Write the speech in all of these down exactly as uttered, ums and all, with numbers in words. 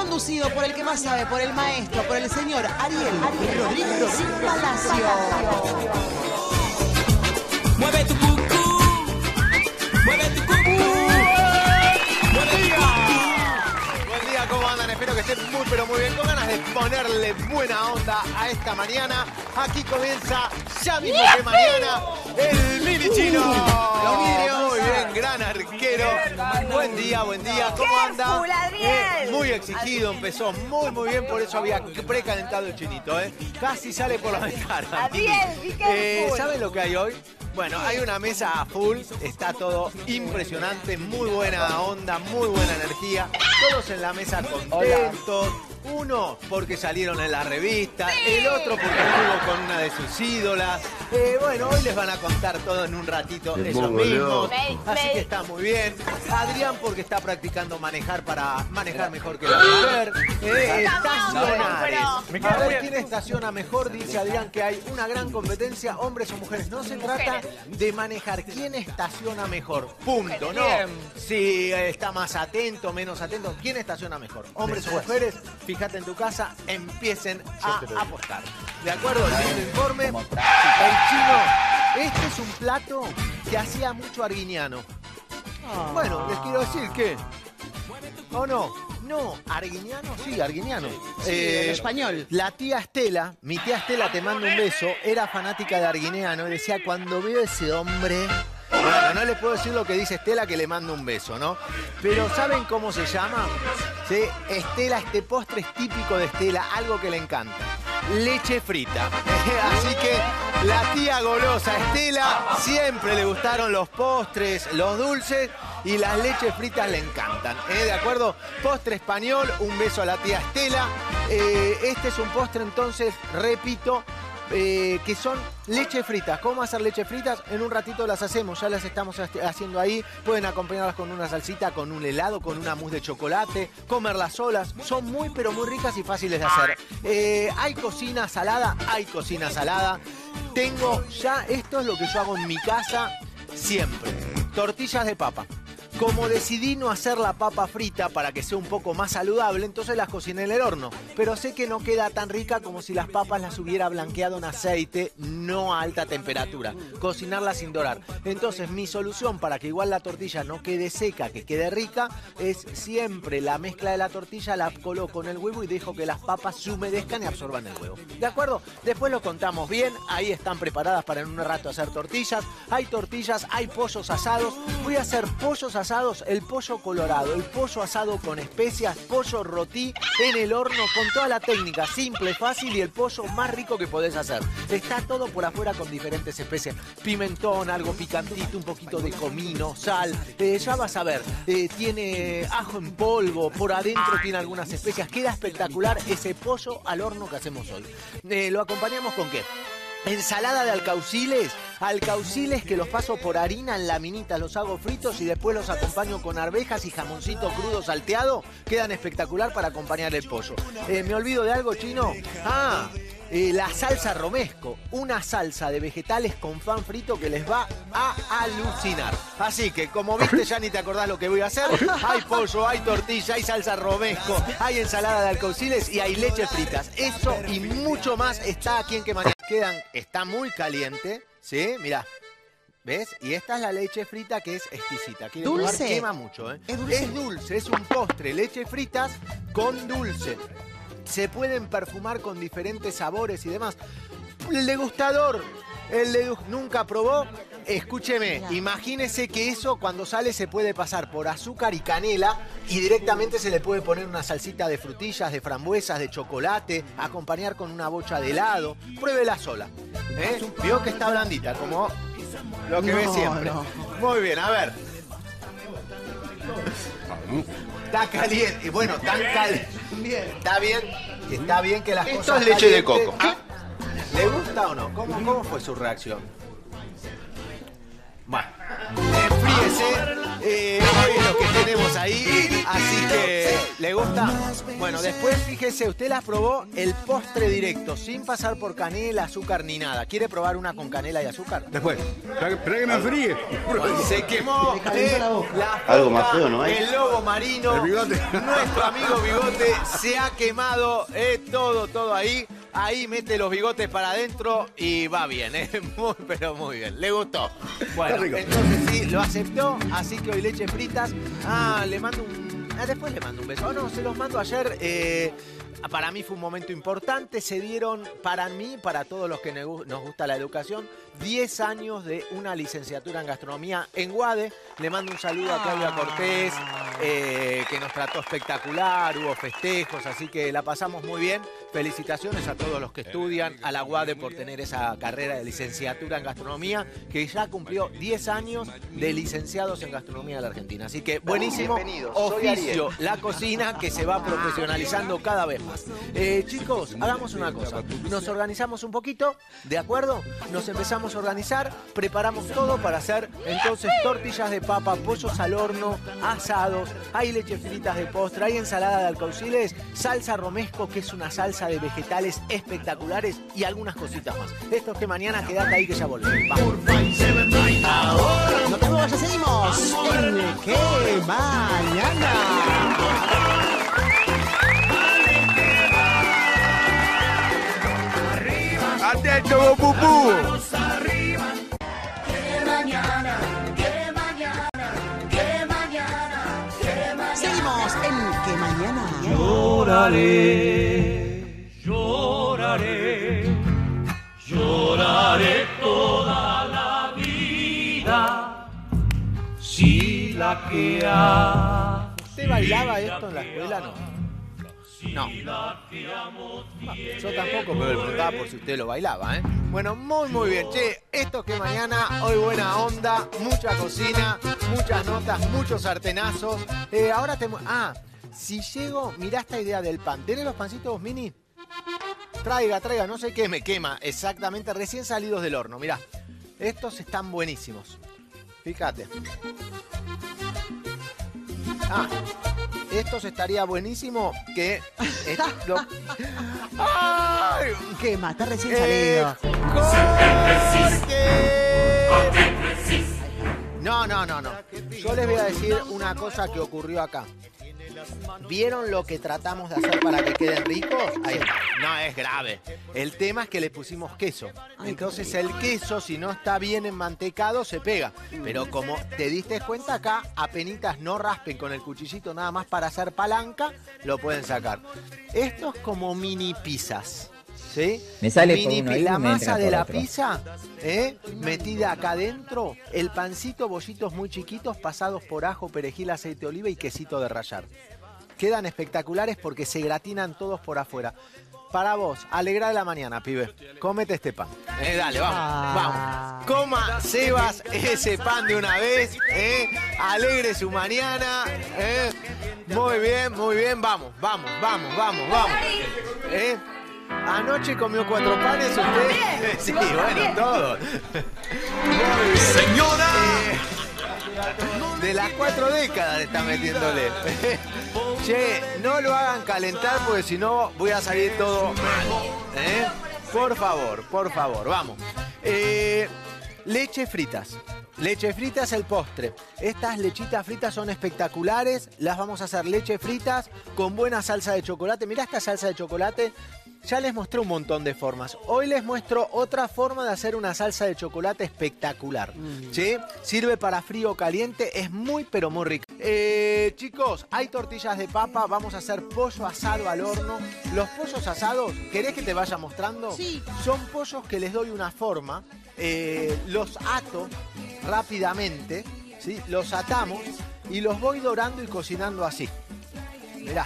conducido por el que más sabe, por el maestro, por el señor Ariel, Ariel Rodríguez Palacio. Mueve tu cucú, mueve tu cucú, mueve tu cucú. Buen día, ¿cómo andan? Espero que estén muy pero muy bien, con ganas de ponerle buena onda a esta mañana. Aquí comienza, ya mismo que mañana, el Mini Chino. Muy bien, gran arquero. Buen día, buen día, ¿cómo anda? Eh, muy exigido, empezó muy muy bien, por eso había precalentado el chinito, ¿eh? Casi sale por la ventana. Eh, ¿Saben lo que hay hoy? Bueno, hay una mesa a full, está todo impresionante, muy buena onda, muy buena energía, todos en la mesa contentos. Uno porque salieron en la revista, el otro porque estuvo con una de sus ídolas. Eh, bueno, hoy les van a contar todo en un ratito ellos mismos, así que está muy bien. Adrián porque está practicando manejar para manejar mejor que la mujer. Eh, estacionares. A ver quién estaciona mejor, dice Adrián que hay una gran competencia, hombres o mujeres. No se trata de manejar quién estaciona mejor, punto, ¿no? Si está más atento, menos atento, ¿quién estaciona mejor? Hombres o mujeres. Fíjate en tu casa, empiecen a apostar. ¿De acuerdo? El mismo informe. El chino, este es un plato que hacía mucho Arguiñano. Bueno, les quiero decir que... ¿O no? No, Arguiñano, sí, Arguiñano. Sí, eh, en español. La tía Estela, mi tía Estela, te mando un beso, era fanática de Arguiñano y decía, cuando veo ese hombre... Bueno, no les puedo decir lo que dice Estela, que le mando un beso, ¿no? Pero ¿saben cómo se llama? ¿Sí? Estela, este postre es típico de Estela, algo que le encanta. Leche frita. Así que la tía golosa Estela siempre le gustaron los postres, los dulces y las leches fritas le encantan. ¿eh? ¿De acuerdo? Postre español, un beso a la tía Estela. Eh, este es un postre entonces, repito, Eh, que son leche fritas. ¿Cómo hacer leche fritas? En un ratito las hacemos, ya las estamos haciendo ahí. Pueden acompañarlas con una salsita, con un helado, con una mousse de chocolate, comerlas solas. Son muy pero muy ricas y fáciles de hacer. Eh, ¿Hay cocina salada? Hay cocina salada. Tengo ya, esto es lo que yo hago en mi casa siempre. Tortillas de papa. Como decidí no hacer la papa frita para que sea un poco más saludable, entonces las cociné en el horno. Pero sé que no queda tan rica como si las papas las hubiera blanqueado en aceite, no a alta temperatura. Cocinarlas sin dorar. Entonces mi solución para que igual la tortilla no quede seca, que quede rica, es siempre la mezcla de la tortilla la coloco en el huevo y dejo que las papas se humedezcan y absorban el huevo. ¿De acuerdo? Después lo contamos bien. Ahí están preparadas para en un rato hacer tortillas. Hay tortillas, hay pollos asados. Voy a hacer pollos asados. El pollo colorado, el pollo asado con especias, pollo rotí en el horno con toda la técnica, simple, fácil y el pollo más rico que podés hacer. Está todo por afuera con diferentes especias, pimentón, algo picantito, un poquito de comino, sal, eh, ya vas a ver, eh, tiene ajo en polvo, por adentro tiene algunas especias, queda espectacular ese pollo al horno que hacemos hoy. Eh, ¿Lo acompañamos con qué? Ensalada de alcauciles, alcauciles que los paso por harina en laminitas, los hago fritos y después los acompaño con arvejas y jamoncito crudo salteado, quedan espectacular para acompañar el pollo. Eh, ¿Me olvido de algo, chino? Ah, eh, la salsa romesco, una salsa de vegetales con pan frito que les va a alucinar. Así que, como viste, ya ni te acordás lo que voy a hacer. Hay pollo, hay tortilla, hay salsa romesco, hay ensalada de alcauciles y hay leches fritas. Eso y mucho más está aquí en Que Mañana Quedan. Está muy caliente, ¿sí? Mirá. ¿Ves? Y esta es la leche frita que es exquisita. Quiere probar, ¿Dulce? quema mucho, ¿eh? ¿Es dulce? Es dulce, es un postre. Leche fritas con dulce. Se pueden perfumar con diferentes sabores y demás. El degustador, el dedu- nunca probó. Escúcheme, imagínese que eso cuando sale se puede pasar por azúcar y canela y directamente se le puede poner una salsita de frutillas, de frambuesas, de chocolate, acompañar con una bocha de helado. Pruébela sola. ¿eh? Vio que está blandita, como lo que No, ve siempre. no. Muy bien, a ver. Está caliente. Y bueno, tan caliente. Está bien, está bien que las Esto cosas es leche de calientes- coco. ¿Ah? ¿Le gusta o no? ¿Cómo, cómo fue su reacción? Bueno, enfríese. Eh, hoy es lo que tenemos ahí. Así que le ¿Le gusta? Bueno, después fíjese, usted las probó el postre directo, sin pasar por canela, azúcar ni nada. ¿Quiere probar una con canela y azúcar? Después. Espera que me enfríe. Se quemó eh, la Algo foca, más feo, ¿no hay? el lobo marino, El bigote. nuestro amigo Bigote se ha quemado, eh, todo, todo ahí. Ahí mete los bigotes para adentro y va bien, eh, muy, pero muy bien. ¿Le gustó? Bueno, Está rico. entonces sí, lo aceptó, así que hoy leche fritas. Ah, le mando un... Ah, después le mando un beso. Oh, no, se los mando ayer. Eh, para mí fue un momento importante. Se dieron, para mí, para todos los que nos gusta la educación, diez años de una licenciatura en gastronomía en UADE. Le mando un saludo a Claudia Cortés, eh, que nos trató espectacular, hubo festejos, así que la pasamos muy bien. Felicitaciones a todos los que estudian, a la UADE por tener esa carrera de licenciatura en gastronomía, que ya cumplió diez años de licenciados en gastronomía de la Argentina. Así que buenísimo oficio, la cocina, que se va profesionalizando cada vez más. Eh, chicos, hagamos una cosa. Nos organizamos un poquito, ¿de acuerdo? Nos empezamos a organizar, preparamos todo para hacer entonces tortillas de papa, pollos al horno, asados, hay leche fritas de postre, hay ensalada de alcauciles, salsa romesco, que es una salsa de vegetales espectaculares, y algunas cositas más. Esto es Que Mañana, quedate ahí que ya volvemos. Vamos. No te muevas, ya seguimos en Que Mañana. ¡Atento, pupú! Seguimos en Que Mañana. Lloraré, lloraré, lloraré toda la vida. Si la que ha. ¿Usted bailaba esto en la escuela? No. No. No, yo tampoco, pero le preguntaba por si usted lo bailaba, ¿eh? Bueno, muy, muy bien. Che, esto Que Mañana, hoy buena onda, mucha cocina, muchas notas, muchos sartenazos. Eh, ahora te... Ah, si llego, mirá esta idea del pan. ¿Tenés los pancitos, Mini? Traiga, traiga, no sé qué, me quema. Exactamente, recién salidos del horno, mirá. Estos están buenísimos. Fíjate. Ah, estos estaría buenísimo que... esto lo- ¡Ay! Que mata recién Eh, salido. Jorge. No, no, no, no. Yo les voy a decir una cosa que ocurrió acá. ¿Vieron lo que tratamos de hacer para que queden ricos? Ahí está. No es grave. El tema es que le pusimos queso. Entonces el queso, si no está bien enmantecado, se pega. Pero como te diste cuenta acá, apenitas no raspen con el cuchillito nada más para hacer palanca, lo pueden sacar. Esto es como mini pizzas. ¿Sí? Me sale por Mini uno pi- ahí y la me entra masa de por la otro. pizza, ¿eh? Metida acá adentro, el pancito, bollitos muy chiquitos pasados por ajo, perejil, aceite de oliva y quesito de rallar. Quedan espectaculares porque se gratinan todos por afuera. Para vos, alegra de la mañana, pibe. Cómete este pan. Eh, dale, vamos, Ah. vamos. Coma, Sebas, ese pan de una vez, ¿eh? Alegre su mañana, ¿eh? Muy bien, muy bien, vamos, vamos, vamos, vamos, vamos. ¿Eh? Anoche comió cuatro panes usted. Sí, bueno, todo. Muy bien. Señora. De las cuatro décadas le está metiéndole. Che, no lo hagan calentar porque si no voy a salir todo mal. ¿Eh? Por favor, por favor, vamos. Eh, leche fritas. Leche fritas el postre. Estas lechitas fritas son espectaculares. Las vamos a hacer leche fritas con buena salsa de chocolate. Mirá esta salsa de chocolate. Ya les mostré un montón de formas. Hoy les muestro otra forma de hacer una salsa de chocolate espectacular. Mm. ¿Sí? Sirve para frío o caliente. Es muy, pero muy rica. Eh, chicos, hay tortillas de papa. Vamos a hacer pollo asado al horno. Los pollos asados, ¿querés que te vaya mostrando? Sí. Son pollos que les doy una forma. Eh, los ato rápidamente. ¿Sí? Los atamos y los voy dorando y cocinando así. Mirá.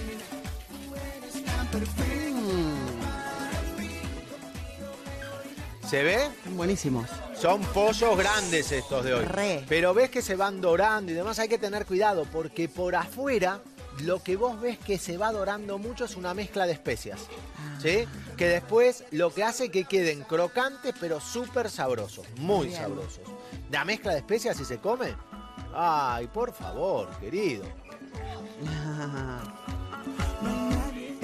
¿Se ve? Buenísimos. Son pollos grandes estos de hoy. Re. Pero ves que se van dorando y demás, hay que tener cuidado porque por afuera lo que vos ves que se va dorando mucho es una mezcla de especias. ¿Sí? Que después lo que hace que queden crocantes pero súper sabrosos. Muy Bien. sabrosos. La mezcla de especias si se come. Ay, por favor, querido.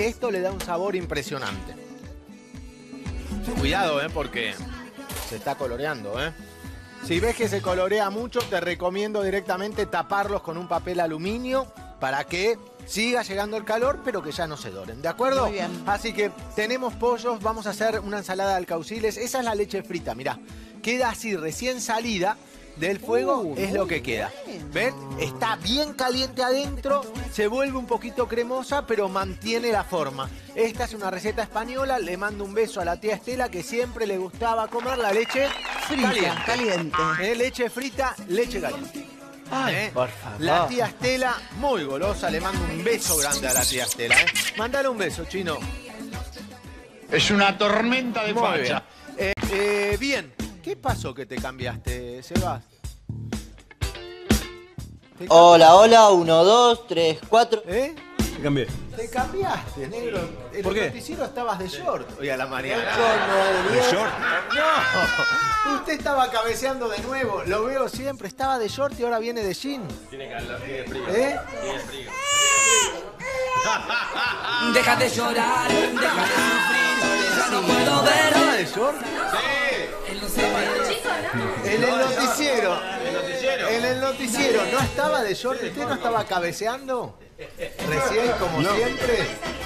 Esto le da un sabor impresionante. Cuidado, ¿eh? Porque se está coloreando, ¿eh? Si ves que se colorea mucho, te recomiendo directamente taparlos con un papel aluminio para que siga llegando el calor, pero que ya no se doren, ¿de acuerdo? Muy bien. Así que tenemos pollos, vamos a hacer una ensalada de alcauciles. Esa es la leche frita, mirá. Queda así, recién salida del fuego, Uh, es lo que queda. ¿Ven? Está bien caliente adentro, se vuelve un poquito cremosa, pero mantiene la forma. Esta es una receta española, le mando un beso a la tía Estela, que siempre le gustaba comer la leche Frita, caliente. caliente. ¿Eh? Leche frita, leche caliente. Ay, ¿Eh? por favor. La tía Estela, muy golosa, le mando un beso grande a la tía Estela. ¿eh? Mandale un beso, Chino. Es una tormenta de Muy facha. bien. Eh, eh, bien, ¿qué pasó que te cambiaste, Sebas? ¿Te Hola, hola, uno, dos, tres, cuatro. ¿Eh? Te cambié. Te cambiaste, negro. En ¿Por el qué? noticiero estabas de short hoy a la mañana. ¿De short? No, usted estaba cabeceando de nuevo. Lo veo siempre. Estaba de short y ahora viene de jean. Tiene calor, tiene frío. ¿Eh? Tiene frío. Deja de llorar, deja de sufrir, ya no puedo ver. ¿Estaba de short? En el noticiero. En el noticiero. ¿No estaba de short? ¿Usted no estaba cabeceando? Recién, como siempre.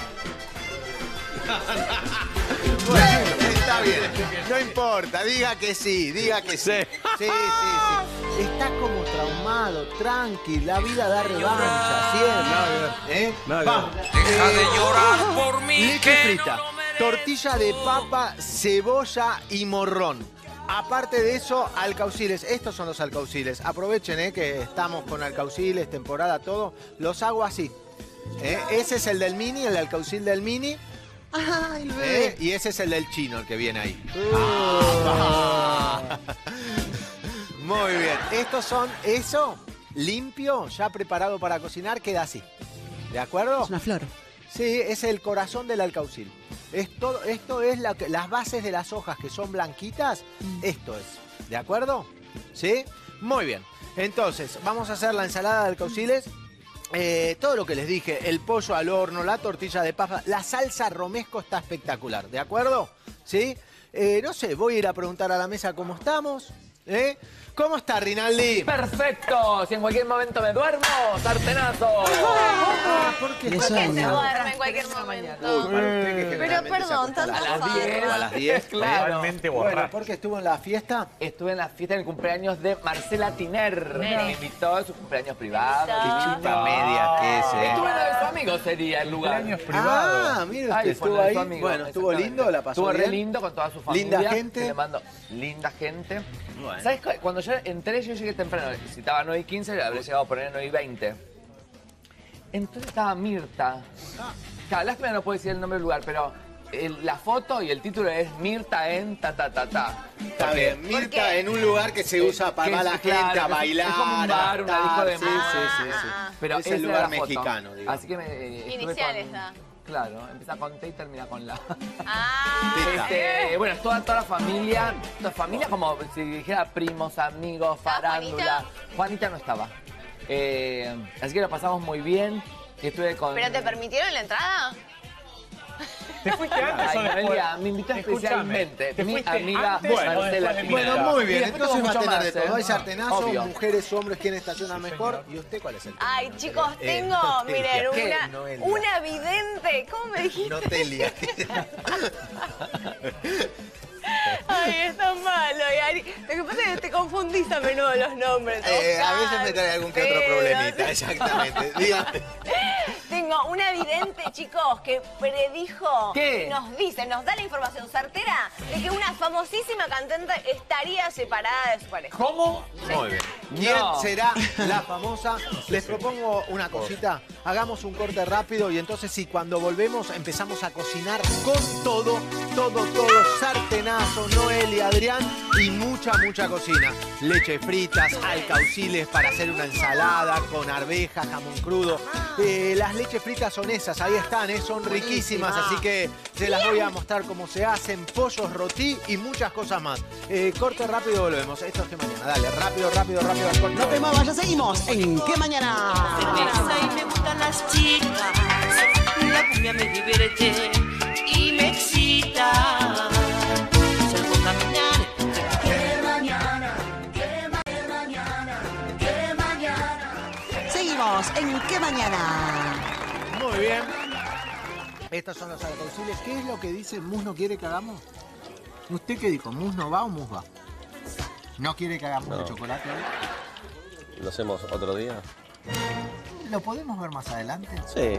Bueno, está bien. No importa, diga que sí, diga que sí. Sí, sí, sí. Está como traumado, tranqui, la vida da revancha, siempre. ¿Eh? Nada que Vamos. Deja de llorar por mí. Leche que frita, no lo merezco. tortilla de papa, cebolla y morrón. Aparte de eso, alcauciles. Estos son los alcauciles. Aprovechen, eh, que estamos con alcauciles, temporada, todo. Los hago así. ¿eh? Ese es el del mini, el alcaucil del mini. Ay, el bebé. ¿eh? Y ese es el del chino, el que viene ahí. Uh. Ah. Muy bien. Estos son, eso, limpio, ya preparado para cocinar, queda así. ¿De acuerdo? Es una flor. Sí, es el corazón del alcaucil. Esto, esto es la, las bases de las hojas que son blanquitas. Esto es. ¿De acuerdo? ¿Sí? Muy bien. Entonces, vamos a hacer la ensalada de alcauciles. Eh, todo lo que les dije, el pollo al horno, la tortilla de papa, la salsa romesco está espectacular. ¿De acuerdo? ¿Sí? Eh, no sé, voy a ir a preguntar a la mesa cómo estamos. ¿Eh? ¿Cómo está, Rinaldi? Perfecto, si en cualquier momento me duermo, sartenazo. ¿Por qué? De Se sueño. duerme en cualquier momento. Pero perdón, tanto A las diez. A las diez, Claro. Totalmente Bueno, borracho. porque estuvo en la fiesta. Estuve en la fiesta del cumpleaños de Marcela Tiner. Me invitó a su cumpleaños privado. Qué divino. chupa media que es, eh. Estuve en la de su amigo, sería el lugar. Cumpleaños privado. Ah, mire, Ahí usted fue estuvo la de ahí. su amigo, Bueno, estuvo exactamente. lindo, la pasó Estuvo re bien. lindo con toda su familia. Linda gente. Le mando linda gente. Bueno. ¿Sabes qué? Cuando yo entré, yo llegué temprano. Si estaba nueve y quince, habría llegado a poner nueve y veinte. Entonces estaba Mirta. Claro, lástima no puedo decir el nombre del lugar, pero el- la foto y el título es Mirta en ta ta ta ta. Está bien, Mirta en un lugar que se usa para que va es- la gente claro, a que es- bailar. es como un bar, a una disco de estar. Sí, sí, sí, sí. Ah, Pero es esa el era lugar la foto. mexicano, digamos. Así que me eh, estuve Iniciales con- da. Claro, empieza con T y termina con la. Ah, Este, bueno, toda, toda la familia, toda familia como si dijera primos, amigos, ¿Estaba farándula. Juanita no estaba. Eh, así que lo pasamos muy bien. Y estuve con. ¿pero te permitieron la entrada? ¿Te fuiste antes Ay, o después? Amelia, me invitó Escúchame, especialmente ¿te mi fuiste amiga antes o Marcela después de Tiner. Bueno, Mirta? muy Y bien. después Entonces tuvo va a mucho tener más, de todo. ¿eh? Hay sartenazo, Obvio. mujeres, hombres, quién estaciona mejor. ¿Y usted cuál es el tema? Ay, chicos, Eh, tengo, Notelia. miren, ¿Qué? una, Noelia. una vidente. ¿Cómo me dijiste? Notelia. Ay, es tan malo. Y Ari, lo que pasa es que te confundís a menudo los nombres. Eh, a Oscar, veces me trae algún que otro Pedro. problemita, exactamente. Dígame. Tengo una vidente, chicos, que predijo, ¿Qué? nos dice, nos da la información certera de que una famosísima cantante estaría separada de su pareja. ¿Cómo? Muy bien. ¿Quién No. será la famosa? Les propongo una cosita. Hagamos un corte rápido y entonces sí, cuando volvemos empezamos a cocinar con todo, todo, todo. Sartenazo, Noel y Adrián y mucha, mucha cocina. Leche fritas, alcauciles para hacer una ensalada con arvejas, jamón crudo. Eh, las leches fritas son esas, ahí están, eh, son riquísimas, así que se las voy a mostrar cómo se hacen. Pollos rotí y muchas cosas más. Eh, corte rápido, volvemos. Esto es que mañana. Dale, rápido, rápido, rápido al corte. No te muevas, ya seguimos en ¿Qué Mañana? Ay, me gusta todas las chicas. La cumbia me divierte y me excita. Salgo a caminar. Que mañana, que mañana, que mañana. Seguimos en ¿Qué mañana? Muy bien. Estos son los alcauciles. ¿Qué es lo que dice Mus no quiere que hagamos? ¿Usted qué dijo? ¿Mus no va o Mus va? ¿No quiere que hagamos No. de chocolate hoy? ¿Lo hacemos otro día? ¿Lo podemos ver más adelante? Sí.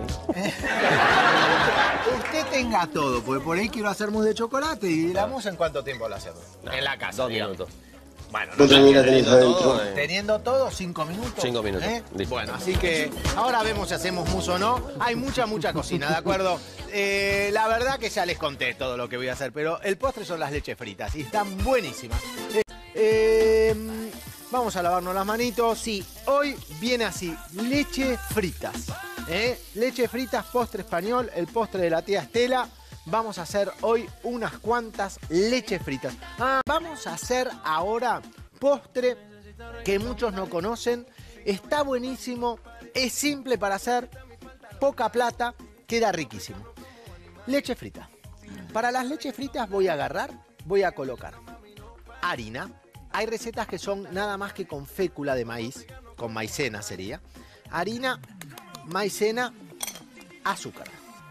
Usted tenga todo, porque por ahí quiero hacer mousse de chocolate y la mousse, ¿en cuánto tiempo la hacemos? En la casa, Dos digamos. minutos. Bueno, ¿Cuánto no, minutos teniendo tenés todo, adentro? teniendo todo, cinco minutos. Cinco minutos. ¿Eh? Listo. Bueno, así que ahora vemos si hacemos mousse o no. Hay mucha, mucha cocina, ¿de acuerdo? Eh, la verdad que ya les conté todo lo que voy a hacer, pero el postre son las leches fritas y están buenísimas. Eh, eh, vamos a lavarnos las manitos. Sí, hoy viene así, leche fritas. ¿eh? Leche fritas, postre español, el postre de la tía Estela. Vamos a hacer hoy unas cuantas leches fritas. Ah, vamos a hacer ahora postre que muchos no conocen. Está buenísimo, es simple para hacer, poca plata, queda riquísimo. Leche frita. Para las leches fritas voy a agarrar, voy a colocar harina. Hay recetas que son nada más que con fécula de maíz, con maicena sería. Harina, maicena, azúcar.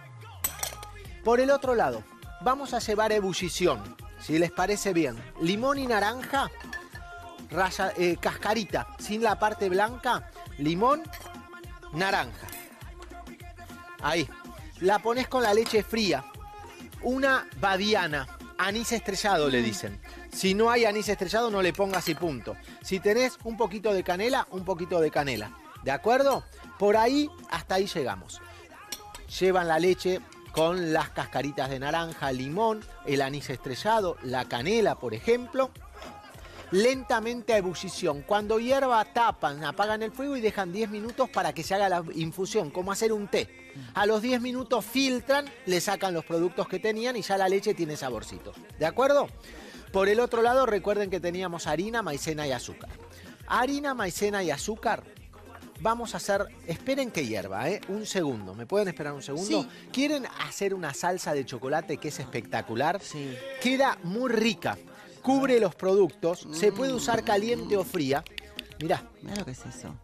Por el otro lado, vamos a llevar a ebullición, si les parece bien, limón y naranja, raya, eh, cascarita, sin la parte blanca, limón, naranja. Ahí. La pones con la leche fría. Una badiana, anís estrellado le dicen. Si no hay anís estrellado, no le pongas y punto. Si tenés un poquito de canela, un poquito de canela. ¿De acuerdo? Por ahí, hasta ahí llegamos. Llevan la leche con las cascaritas de naranja, limón, el anís estrellado, la canela, por ejemplo. Lentamente a ebullición. Cuando hierva, tapan, apagan el fuego y dejan diez minutos para que se haga la infusión, como hacer un té. A los diez minutos filtran, le sacan los productos que tenían y ya la leche tiene saborcito. ¿De acuerdo? Por el otro lado, recuerden que teníamos harina, maicena y azúcar. Harina, maicena y azúcar. Vamos a hacer, esperen que hierva, ¿eh? Un segundo. ¿Me pueden esperar un segundo? Sí. ¿Quieren hacer una salsa de chocolate que es espectacular? Sí. Queda muy rica. Cubre los productos. Se puede usar caliente o fría. Mirá. Mirá lo que es eso.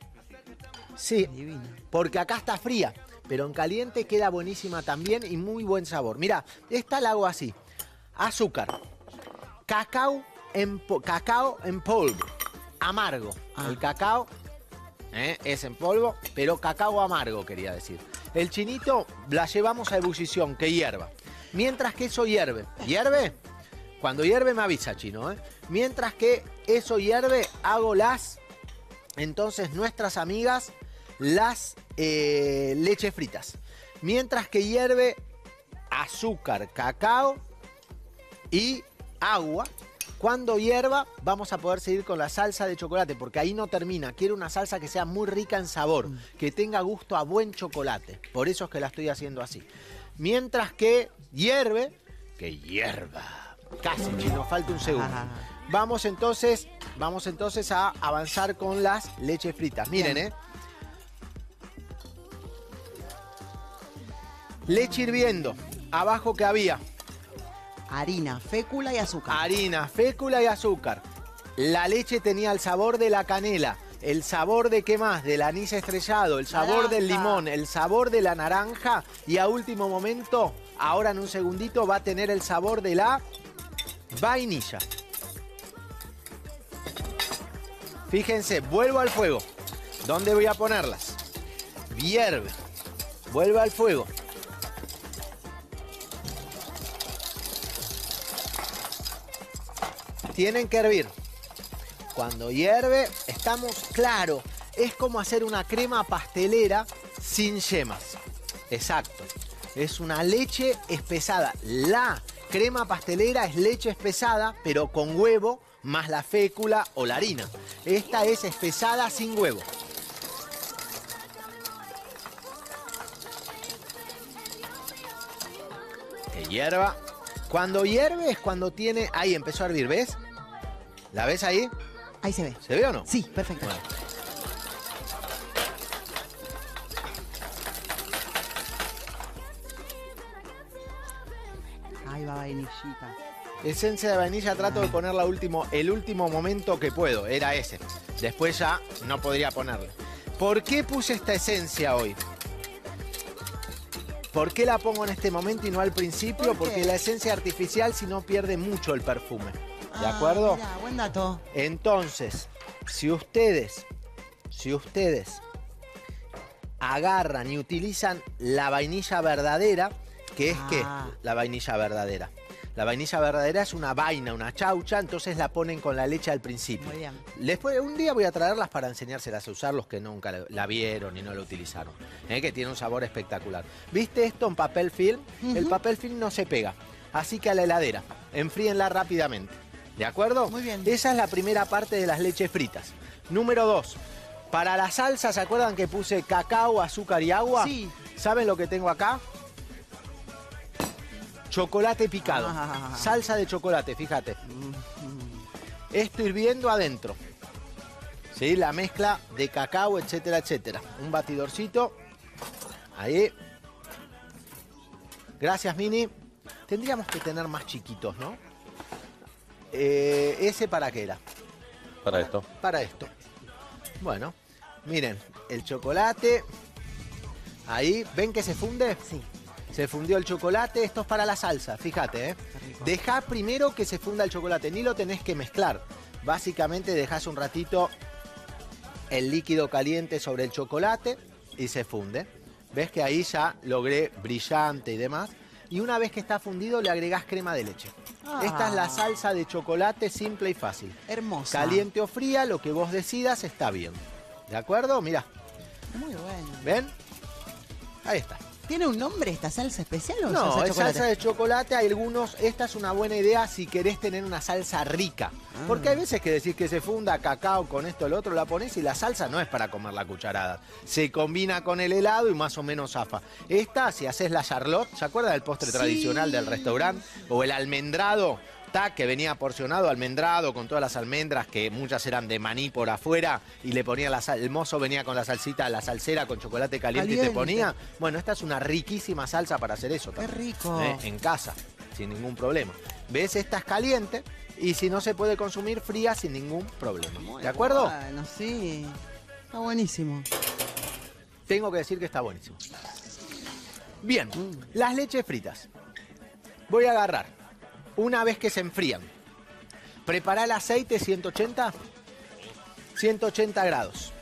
Sí, Divino. porque acá está fría, pero en caliente queda buenísima también y muy buen sabor. Mirá, esta la hago así. Azúcar. Cacao en, po- cacao en polvo. Amargo. Ah. El cacao ¿eh? es en polvo, pero cacao amargo quería decir. El chinito la llevamos a ebullición, que hierva. Mientras que eso hierve. ¿Hierve? Cuando hierve me avisa, chino. ¿eh? Mientras que eso hierve, hago las, entonces, nuestras amigas, las eh, leches fritas. Mientras que hierve azúcar, cacao y agua. Cuando hierva, vamos a poder seguir con la salsa de chocolate, porque ahí no termina. Quiero una salsa que sea muy rica en sabor, mm. que tenga gusto a buen chocolate. Por eso es que la estoy haciendo así. Mientras que hierve, que hierva. Casi, chino, falta un segundo. Ajá. Vamos entonces, vamos entonces a avanzar con las leches fritas. Miren, Bien. ¿eh? Leche hirviendo. Abajo que había Harina, fécula y azúcar. harina, fécula y azúcar. La leche tenía el sabor de la canela, el sabor de qué más, del anís estrellado, el sabor Naranja. del limón, el sabor de la naranja y a último momento, ahora en un segundito, va a tener el sabor de la vainilla. Fíjense, vuelvo al fuego. ¿Dónde voy a ponerlas? Hierve. Vuelvo al fuego. Tienen que hervir. Cuando hierve, estamos claro. Es como hacer una crema pastelera sin yemas. Exacto. Es una leche espesada. La crema pastelera es leche espesada, pero con huevo más la fécula o la harina. Esta es espesada sin huevo. Que hierva. Cuando hierve es cuando tiene... Ahí empezó a hervir, ¿ves? ¿La ves ahí? Ahí se ve. ¿Se ve o no? Sí, perfecto. Bueno. vainillita. Esencia de vainilla trato de ponerla último, el último momento que puedo, era ese. Después ya no podría ponerle. ¿Por qué puse esta esencia hoy? ¿Por qué la pongo en este momento y no al principio? ¿Por qué? Porque la esencia artificial si no pierde mucho el perfume. ¿De Ah, acuerdo? mirá, buen dato. Entonces, si ustedes, si ustedes agarran y utilizan la vainilla verdadera, que es Ah. ¿qué? La vainilla verdadera. La vainilla verdadera es una vaina, una chaucha, entonces la ponen con la leche al principio. Muy bien. Después, un día voy a traerlas para enseñárselas a usar los que nunca la- la vieron y no la utilizaron. ¿eh? Que tiene un sabor espectacular. ¿Viste esto en papel film? El papel film no se pega. Así que a la heladera. Enfríenla rápidamente. ¿De acuerdo? Muy bien. Esa es la primera parte de las leches fritas. Número dos. Para la salsa, ¿se acuerdan que puse cacao, azúcar y agua? Sí. ¿Saben lo que tengo acá? Chocolate picado. Ah. Salsa de chocolate, fíjate. Esto hirviendo adentro. ¿Sí? La mezcla de cacao, etcétera, etcétera. Un batidorcito. Ahí. Gracias, Mini. Tendríamos que tener más chiquitos, ¿no? Eh, ¿Ese para qué era? Para esto. Para esto. Bueno, miren, el chocolate. Ahí, ¿ven que se funde? Sí. Se fundió el chocolate, esto es para la salsa, fíjate, ¿eh? Dejá primero que se funda el chocolate, ni lo tenés que mezclar. Básicamente dejás un ratito el líquido caliente sobre el chocolate y se funde. ¿Ves que ahí ya logré brillante y demás? Y una vez que está fundido le agregás crema de leche. Ah. Esta es la salsa de chocolate simple y fácil. Hermosa. Caliente o fría, lo que vos decidas está bien. ¿De acuerdo? Mirá, Muy bueno. ¿ven? Ahí está. ¿Tiene un nombre esta salsa especial o No, salsa de es chocolate? salsa de chocolate. Hay algunos, esta es una buena idea si querés tener una salsa rica. Ah. Porque hay veces que decís que se funda cacao con esto, lo otro, la pones y la salsa no es para comer la cucharada. Se combina con el helado y más o menos zafa. Esta, si haces la Charlotte, ¿se acuerda del postre Sí. tradicional del restaurante? O el almendrado, ta, que venía porcionado almendrado con todas las almendras, que muchas eran de maní por afuera, y le ponía la sal, el mozo venía con la salsita, la salsera con chocolate caliente, y te Caliente. ponía. Bueno, esta es una riquísima salsa para hacer eso Qué también. rico. ¿eh? En casa, sin ningún problema. ¿Ves? Esta es caliente y si no se puede consumir fría sin ningún problema. Muy ¿De acuerdo? Bueno, sí. Está buenísimo. Tengo que decir que está buenísimo. Bien, las leches fritas. Voy a agarrar. Una vez que se enfrían, prepará el aceite ciento ochenta, ciento ochenta grados.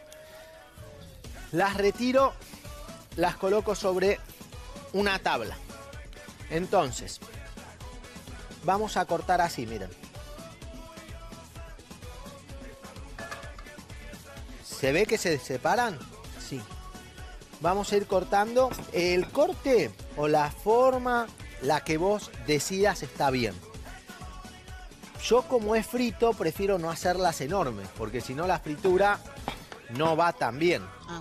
Las retiro, las coloco sobre una tabla. Entonces, vamos a cortar así, miren. ¿Se ve que se separan? Sí. Vamos a ir cortando. El corte o la forma, la que vos decidas está bien. Yo, como es frito, prefiero no hacerlas enormes, porque si no la fritura no va tan bien. Ah.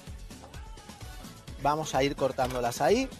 Vamos a ir cortándolas ahí.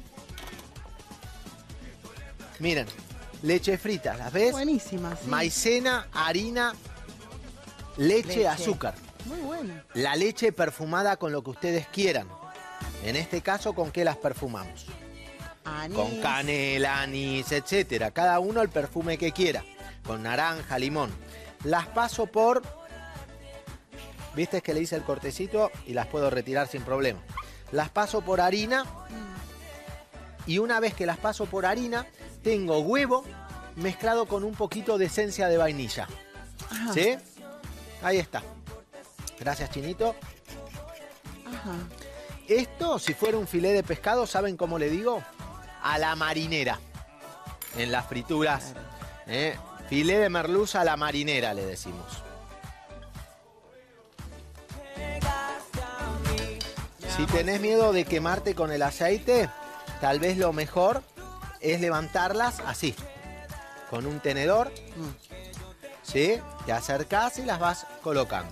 Miren, leche frita, ¿las ves? Buenísima, sí. Maicena, harina, leche, Leche. azúcar. Muy bueno. La leche perfumada con lo que ustedes quieran. En este caso, ¿con qué las perfumamos? Anís. Con canela, anís, etcétera. Cada uno el perfume que quiera. Con naranja, limón. Las paso por... ¿Viste que le hice el cortecito? Y las puedo retirar sin problema. Las paso por harina. Y una vez que las paso por harina, tengo huevo mezclado con un poquito de esencia de vainilla. Ajá. ¿Sí? Ahí está. Gracias, Chinito. Ajá. Esto, si fuera un filé de pescado, ¿saben cómo le digo? A la marinera. En las frituras. ¿eh? Filé de merluza a la marinera, le decimos. Si tenés miedo de quemarte con el aceite, tal vez lo mejor es levantarlas así. Con un tenedor. ¿Sí? Te acercás y las vas colocando.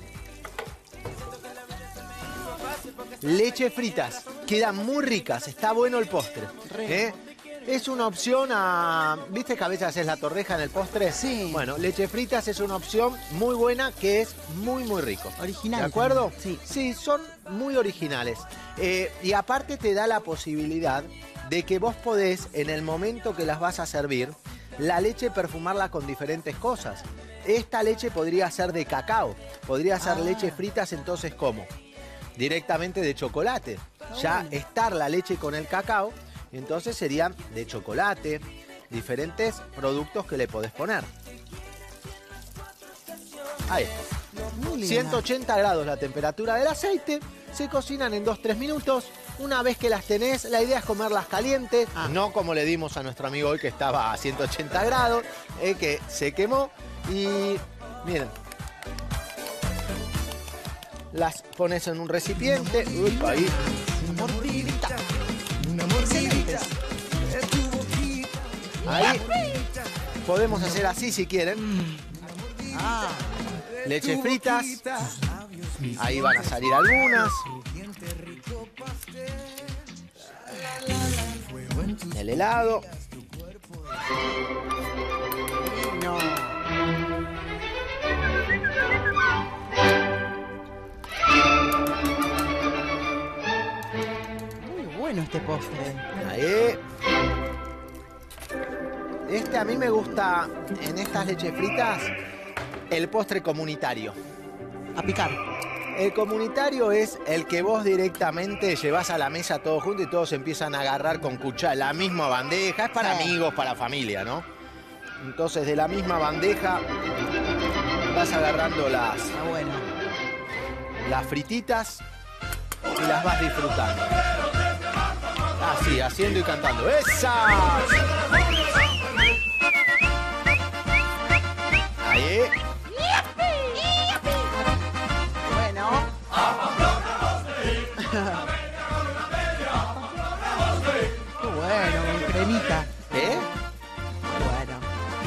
Leche fritas, quedan muy ricas, está bueno el postre. ¿eh? Es una opción a... ¿Viste que a veces haces la torreja en el postre? Sí. Bueno, leche fritas es una opción muy buena que es muy, muy rico. Original ¿De acuerdo? también, sí. Sí, son muy originales. Eh, y aparte te da la posibilidad de que vos podés, en el momento que las vas a servir, la leche perfumarla con diferentes cosas. Esta leche podría ser de cacao, podría ser Ah. leche fritas, entonces ¿cómo? Directamente de chocolate. Ya estar la leche con el cacao, entonces serían de chocolate, diferentes productos que le podés poner. Ahí está. Muy linda. ciento ochenta grados la temperatura del aceite, se cocinan en dos a tres minutos. Una vez que las tenés, la idea es comerlas calientes, Ah. no como le dimos a nuestro amigo hoy que estaba a ciento ochenta grados, eh, que se quemó. Y miren, las pones en un recipiente. Uy, ahí. Excelentes. Ahí podemos hacer así si quieren. Ah, Leche fritas. Ahí van a salir algunas. El helado. no. Muy bueno este postre. Ahí. Este a mí me gusta, en estas leches fritas, el postre comunitario. A picar. El comunitario es el que vos directamente llevas a la mesa todos juntos y todos empiezan a agarrar con cuchara la misma bandeja. Es para Sí. amigos, para familia, ¿no? Entonces de la misma bandeja vas agarrando las, Está bueno. las frititas y las vas disfrutando. Así, haciendo y cantando. ¡Esa! Ahí. Bueno. Qué bueno, con cremita. ¿Eh? Bueno.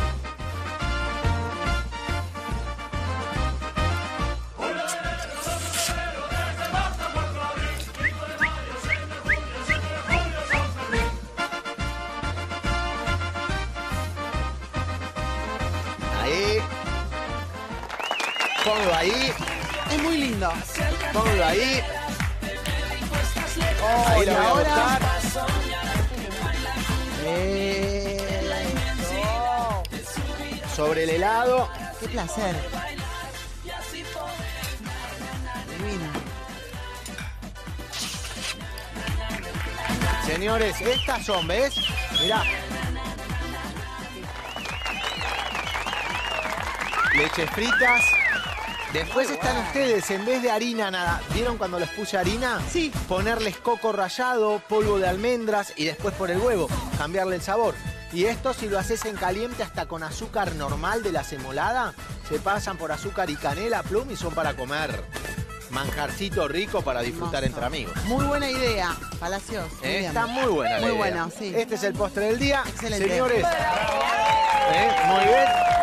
Ahí. Ponlo ahí. Es muy lindo. Ponlo ahí. Oh, Ahí y lo voy a ahora. buscar. Eso. Sobre el helado. Qué placer. Divino. Señores, estas son, ¿ves? Mirá. Leches fritas. Después están ustedes, en vez de harina, nada. ¿Vieron cuando les puse harina? Sí. Ponerles coco rallado, polvo de almendras y después por el huevo, cambiarle el sabor. Y esto si lo haces en caliente hasta con azúcar normal de la semolada, se pasan por azúcar y canela, plum y son para comer. Manjarcito rico para disfrutar Hermoso. entre amigos. Muy buena idea, Palacios. Muy Eh, bien. Está muy buena la Muy idea. buena, sí. Este es el postre del día. Excelente. Señores. Eh, muy bien.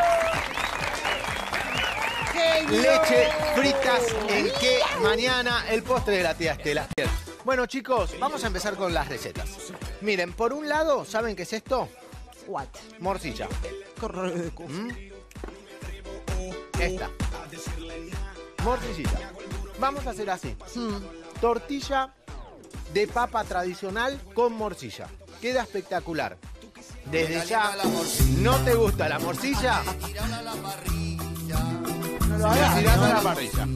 Leche fritas en qué mañana el postre de la tía Estela. Bueno, chicos, vamos a empezar con las recetas. Miren, por un lado, ¿saben qué es esto? What? Morcilla. Correcto. ¿Mm? Esta. Morcillita. Vamos a hacer así. Mm. Tortilla de papa tradicional con morcilla. Queda espectacular. Desde ya, ¿no te gusta la morcilla? No lo La hagas. tirás a ¿no? la parrilla.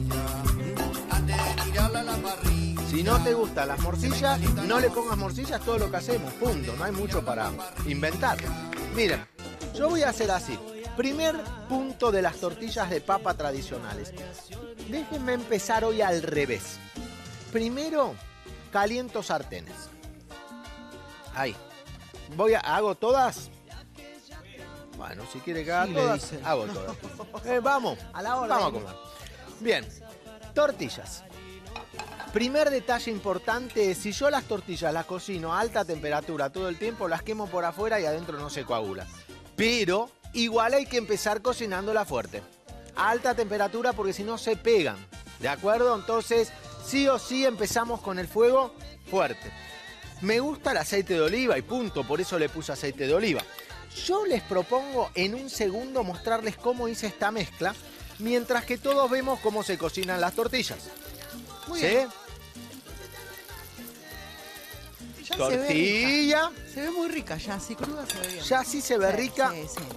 Si no te gustan las morcillas, no le pongas morcillas, todo lo que hacemos, punto. No hay mucho para inventar. Miren, yo voy a hacer así. Primer punto de las tortillas de papa tradicionales. Déjenme empezar hoy al revés. Primero, caliento sartenes. Ahí. Voy a, ¿hago todas? Bueno, si quiere que haga Sí, le todas, dicen. hago todas. Eh, vamos, A la orden. vamos a comer. Bien, tortillas. Primer detalle importante, si yo las tortillas las cocino a alta temperatura todo el tiempo, las quemo por afuera y adentro no se coagula. Pero igual hay que empezar cocinándola fuerte. A alta temperatura porque si no se pegan. ¿De acuerdo? Entonces, sí o sí empezamos con el fuego fuerte. Me gusta el aceite de oliva y punto, por eso le puse aceite de oliva. Yo les propongo en un segundo mostrarles cómo hice esta mezcla, mientras que todos vemos cómo se cocinan las tortillas. Muy ¿Sí? bien. Ya tortilla. Se ve, rica. Se ve muy rica, ya así cruda se ve bien. Ya sí se ve sí, rica. Sí, sí.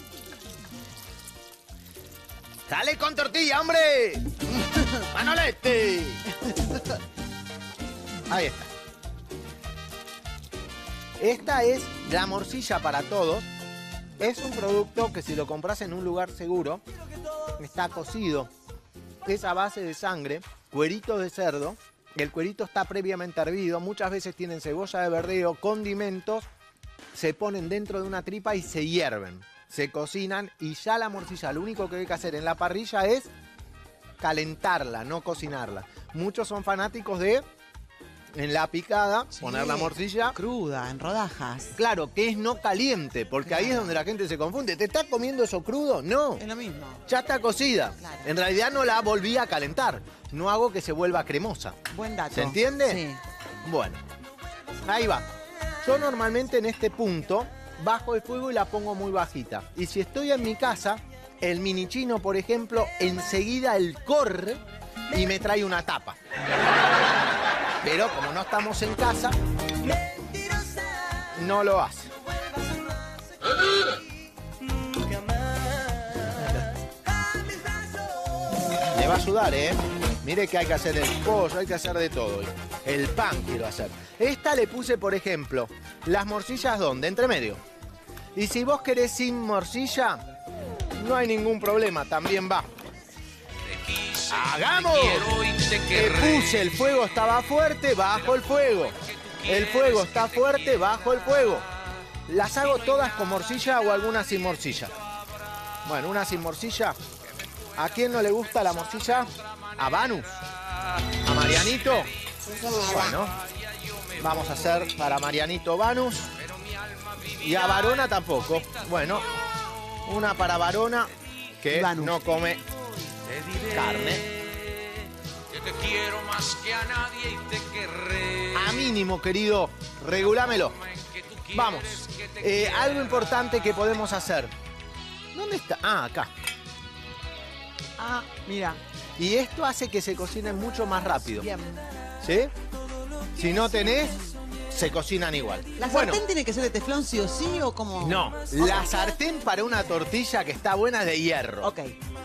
¡Sale con tortilla, hombre! ¡Manolete! Ahí está. Esta es la morcilla para todos. Es un producto que si lo compras en un lugar seguro, está cocido. Es a base de sangre, cueritos de cerdo. El cuerito está previamente hervido. Muchas veces tienen cebolla de verdeo, condimentos. Se ponen dentro de una tripa y se hierven. Se cocinan y ya la morcilla, lo único que hay que hacer en la parrilla es calentarla, no cocinarla. Muchos son fanáticos de, en la picada, sí, poner la morcilla cruda, en rodajas. Claro, que es no caliente, porque claro, ahí es donde la gente se confunde. ¿Te estás comiendo eso crudo? No. Es lo mismo. Ya está cocida. Claro. En realidad no la volví a calentar. No hago que se vuelva cremosa. Buen dato. ¿Se entiende? Sí. Bueno, ahí va. Yo normalmente en este punto bajo el fuego y la pongo muy bajita. Y si estoy en mi casa, el mini chino, por ejemplo, enseguida él corre y me trae una tapa. Pero como no estamos en casa, no lo hace. Le va a ayudar, ¿eh? Mire que hay que hacer el pollo, hay que hacer de todo. El pan quiero hacer. Esta le puse, por ejemplo, las morcillas, ¿dónde? Entre medio. Y si vos querés sin morcilla, no hay ningún problema, también va. ¡Hagamos! Que puse, el fuego estaba fuerte, bajo el fuego. El fuego está fuerte, bajo el fuego. Las hago todas con morcilla o algunas sin morcilla. Bueno, una sin morcilla. ¿A quién no le gusta la morcilla? ¿A Vanus? ¿A Marianito? Bueno, vamos a hacer para Marianito Vanus. Y a Varona tampoco. Bueno, una para Varona que Vanus no come carne. A mínimo, querido, regulámelo. Vamos. Eh, algo importante que podemos hacer. ¿Dónde está? Ah, acá. Ah, mira. Y esto hace que se cocinen mucho más rápido. Bien. ¿Sí? Si no tenés, se cocinan igual. ¿La bueno, sartén tiene que ser de teflón sí o sí o como...? No, la sartén para una tortilla que está buena es de hierro. Ok.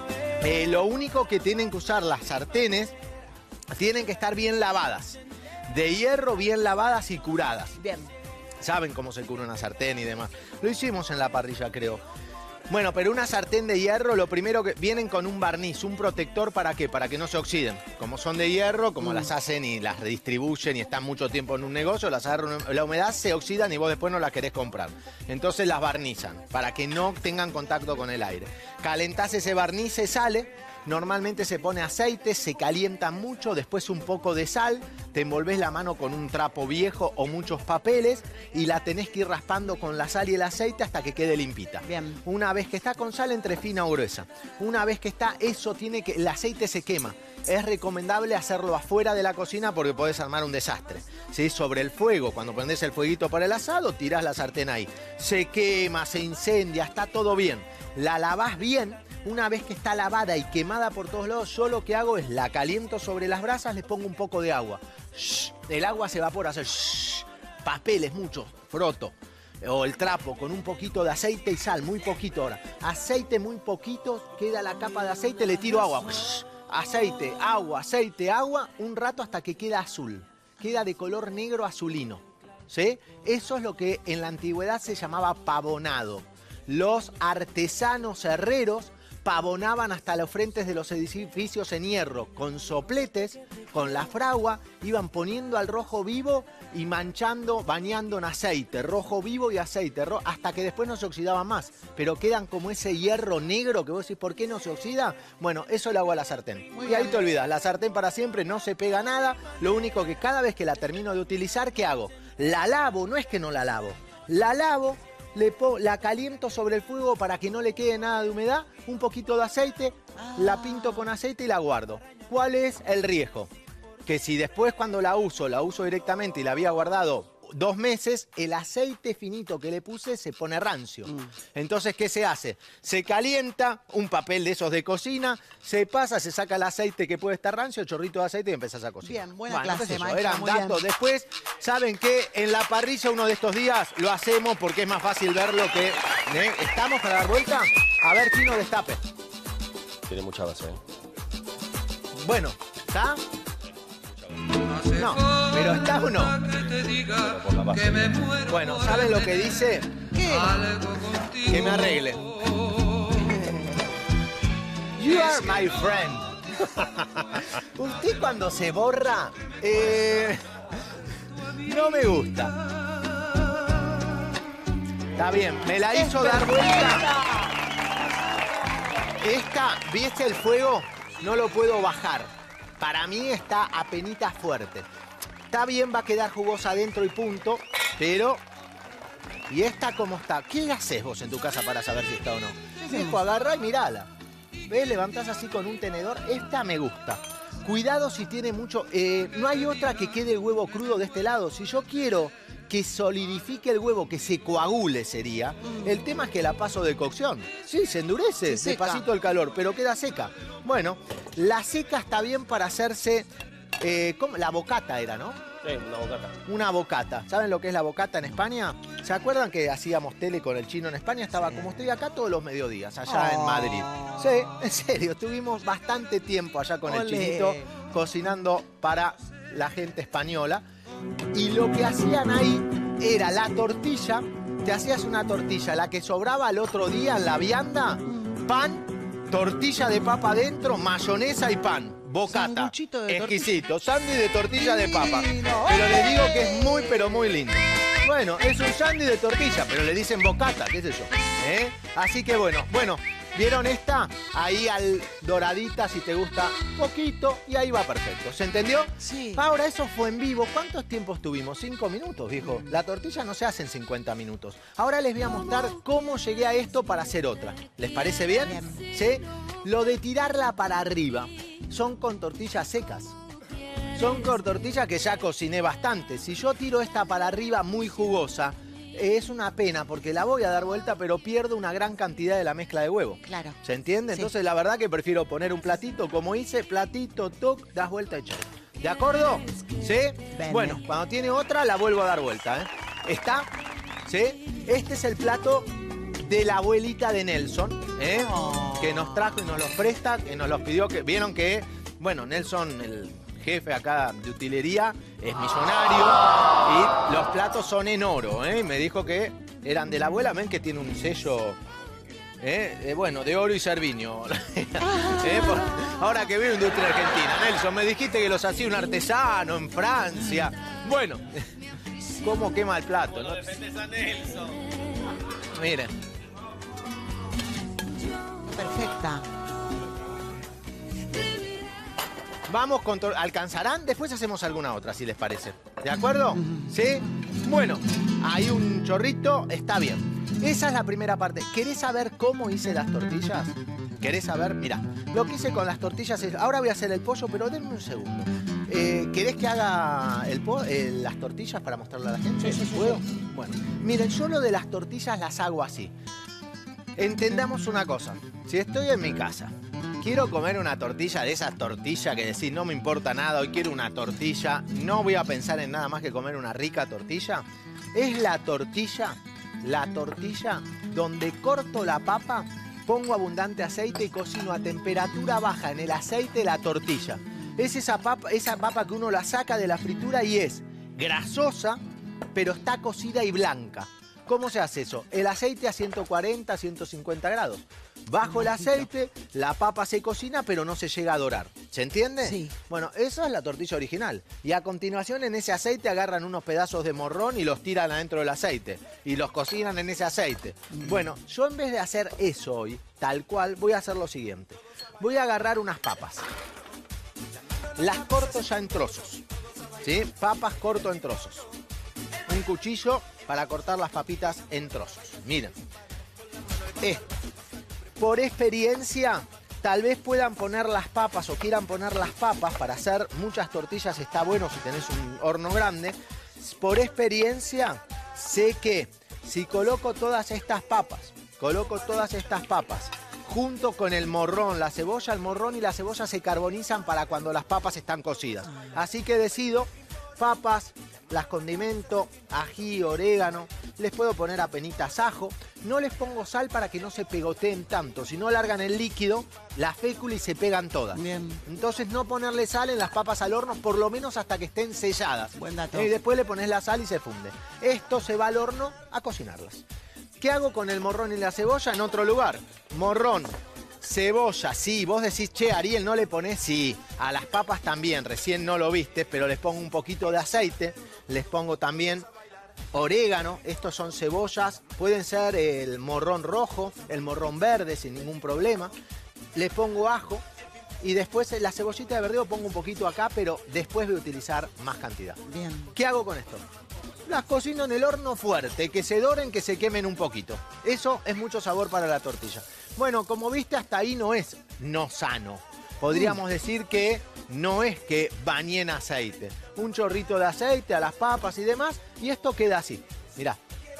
Eh, lo único que tienen que usar las sartenes, tienen que estar bien lavadas. De hierro, bien lavadas y curadas. Bien. Saben cómo se cura una sartén y demás. Lo hicimos en la parrilla, creo. Bueno, pero una sartén de hierro, lo primero que vienen con un barniz, un protector, ¿para qué? Para que no se oxiden. Como son de hierro, como mm. las hacen y las distribuyen y están mucho tiempo en un negocio, las agarran, la humedad se oxidan y vos después no las querés comprar. Entonces las barnizan, para que no tengan contacto con el aire. Calentás ese barniz, se sale. Normalmente se pone aceite, se calienta mucho, después un poco de sal, te envolvés la mano con un trapo viejo o muchos papeles y la tenés que ir raspando con la sal y el aceite hasta que quede limpita. Bien. Una vez que está con sal, entre fina o gruesa. Una vez que está, eso tiene que, el aceite se quema. Es recomendable hacerlo afuera de la cocina porque podés armar un desastre. ¿Sí? Sobre el fuego, cuando prendés el fueguito para el asado, tirás la sartén ahí. Se quema, se incendia, está todo bien. La lavás bien. Una vez que está lavada y quemada por todos lados, yo lo que hago es la caliento sobre las brasas, le pongo un poco de agua. Shh, el agua se evapora, hace shh, papeles, mucho, froto. O el trapo con un poquito de aceite y sal, muy poquito ahora. Aceite muy poquito, queda la capa de aceite, le tiro agua. Shh, aceite, agua, aceite, agua, un rato hasta que queda azul. Queda de color negro azulino. ¿Sí? Eso es lo que en la antigüedad se llamaba pavonado. Los artesanos herreros pavonaban hasta los frentes de los edificios en hierro, con sopletes, con la fragua, iban poniendo al rojo vivo y manchando, bañando en aceite, rojo vivo y aceite, ro hasta que después no se oxidaban más, pero quedan como ese hierro negro que vos decís, ¿por qué no se oxida? Bueno, eso lo hago a la sartén. Muy y ahí bien. Te olvidas, la sartén para siempre, no se pega nada, lo único que cada vez que la termino de utilizar, ¿qué hago? La lavo, no es que no la lavo, la lavo, Le la caliento sobre el fuego para que no le quede nada de humedad, un poquito de aceite, ah. la pinto con aceite y la guardo. ¿Cuál es el riesgo? Que si después cuando la uso, la uso directamente y la había guardado dos meses, el aceite finito que le puse se pone rancio. Mm. Entonces, ¿qué se hace? Se calienta un papel de esos de cocina, se pasa, se saca el aceite que puede estar rancio, el chorrito de aceite y empezás a cocinar. Bien, buena bueno, clase, maestra, eran datos. Bien. Después, ¿saben qué? En la parrilla uno de estos días lo hacemos porque es más fácil verlo que... ¿eh? ¿Estamos para dar vuelta? A ver, Chino, destape. Tiene mucha base, ¿eh? Bueno, ¿está? No, pero ¿está o no? Pero por la base. Bueno, ¿saben lo que dice? ¿Qué? Que me arregle. You are my friend. Usted cuando se borra, eh, no me gusta. Está bien, me la hizo dar vuelta. Esta, ¿viste el fuego? No lo puedo bajar. Para mí está apenitas fuerte. Está bien, va a quedar jugosa adentro y punto, pero... ¿Y esta cómo está? ¿Qué haces vos en tu casa para saber si está o no? Viejo, agarrá y mirala. ¿Ves? Levantás así con un tenedor. Esta me gusta. Cuidado si tiene mucho... Eh, no hay otra que quede el huevo crudo de este lado. Si yo quiero que solidifique el huevo, que se coagule sería, mm. el tema es que la paso de cocción. Sí, se endurece, se despacito el calor, pero queda seca. Bueno, la seca está bien para hacerse... Eh, ¿cómo? La bocata era, ¿no? Sí, una bocata. Una bocata. ¿Saben lo que es la bocata en España? ¿Se acuerdan que hacíamos tele con el Chino en España? Estaba sí. como estoy acá todos los mediodías, allá oh. en Madrid. Sí, en serio, estuvimos bastante tiempo allá con Olé. el Chinito cocinando para la gente española. Y lo que hacían ahí era la tortilla, te hacías una tortilla, la que sobraba el otro día en la vianda, pan, tortilla de papa adentro, mayonesa y pan. Bocata, exquisito, sándwich de tortilla de papa. Pero le digo que es muy, pero muy lindo. Bueno, es un sándwich de tortilla, pero le dicen bocata, qué sé yo. ¿Eh? Así que bueno, bueno, ¿vieron esta? Ahí al doradita, si te gusta, poquito, y ahí va perfecto. ¿Se entendió? Sí. Ahora, eso fue en vivo. ¿Cuántos tiempos tuvimos? Cinco minutos, viejo. La tortilla no se hace en cincuenta minutos. Ahora les voy a mostrar cómo llegué a esto para hacer otra. ¿Les parece bien? Bien. ¿Sí? Lo de tirarla para arriba son con tortillas secas. Son con tortillas que ya cociné bastante. Si yo tiro esta para arriba muy jugosa, es una pena porque la voy a dar vuelta, pero pierdo una gran cantidad de la mezcla de huevo. Claro. ¿Se entiende? Sí. Entonces la verdad que prefiero poner un platito como hice, platito, toc, das vuelta y chau. ¿De acuerdo? ¿Sí? Ven, Bueno, ven. cuando tiene otra la vuelvo a dar vuelta, ¿eh? ¿Está? ¿Sí? Este es el plato de la abuelita de Nelson, ¿eh? Oh. Que nos trajo y nos los presta, que nos los pidió, que vieron que, bueno, Nelson, el jefe acá de utilería, es millonario y los platos son en oro, ¿eh? Me dijo que eran de la abuela, ven que tiene un sello, ¿eh? Eh, bueno, de oro y cerviño. ¿Eh? Por, ahora que veo industria argentina, Nelson, me dijiste que los hacía un artesano en Francia. Bueno, ¿cómo quema el plato? ¿No? Miren. Perfecta. Vamos con... ¿Alcanzarán? Después hacemos alguna otra, si les parece. ¿De acuerdo? ¿Sí? Bueno, hay un chorrito, está bien. Esa es la primera parte. ¿Querés saber cómo hice las tortillas? ¿Querés saber? Mirá, lo que hice con las tortillas es... Ahora voy a hacer el pollo, pero denme un segundo. Eh, ¿Querés que haga el po eh, las tortillas para mostrarle a la gente? Sí, sí, sí, ¿Puedo? sí. Bueno, miren, yo lo de las tortillas las hago así. Entendamos una cosa. Si estoy en mi casa, quiero comer una tortilla de esas tortillas que decís, no me importa nada, hoy quiero una tortilla, no voy a pensar en nada más que comer una rica tortilla. Es la tortilla, la tortilla donde corto la papa, pongo abundante aceite y cocino a temperatura baja en el aceite la tortilla. Es esa papa, esa papa que uno la saca de la fritura y es grasosa, pero está cocida y blanca. ¿Cómo se hace eso? El aceite a ciento cuarenta, ciento cincuenta grados. Bajo el aceite, la papa se cocina, pero no se llega a dorar. ¿Se entiende? Sí. Bueno, esa es la tortilla original. Y a continuación en ese aceite agarran unos pedazos de morrón y los tiran adentro del aceite. Y los cocinan en ese aceite. Bueno, yo en vez de hacer eso hoy, tal cual, voy a hacer lo siguiente. Voy a agarrar unas papas. Las corto ya en trozos. ¿Sí? Papas corto en trozos. Un cuchillo para cortar las papitas en trozos. Miren. Esto. Por experiencia, tal vez puedan poner las papas o quieran poner las papas para hacer muchas tortillas. Está bueno si tenés un horno grande. Por experiencia, sé que si coloco todas estas papas, coloco todas estas papas junto con el morrón, la cebolla, el morrón y la cebolla se carbonizan para cuando las papas están cocidas. Así que decido papas, las condimento, ají, orégano, les puedo poner apenitas ajo. No les pongo sal para que no se pegoteen tanto, si no largan el líquido, la fécula y se pegan todas. Bien. Entonces no ponerle sal en las papas al horno, por lo menos hasta que estén selladas. Buen dato. Y después le pones la sal y se funde. Esto se va al horno a cocinarlas. ¿Qué hago con el morrón y la cebolla? En otro lugar. Morrón, cebolla, sí. Vos decís, che, Ariel, ¿no le ponés? Sí. A las papas también, recién no lo viste, pero les pongo un poquito de aceite. Les pongo también orégano. Estos son cebollas. Pueden ser el morrón rojo, el morrón verde, sin ningún problema. Les pongo ajo. Y después la cebollita de verdeo pongo un poquito acá, pero después voy a utilizar más cantidad. Bien. ¿Qué hago con esto? Las cocino en el horno fuerte, que se doren, que se quemen un poquito. Eso es mucho sabor para la tortilla. Bueno, como viste, hasta ahí no es no sano. Podríamos mm. decir que no es que bañé en aceite. Un chorrito de aceite a las papas y demás, y esto queda así. Mirá.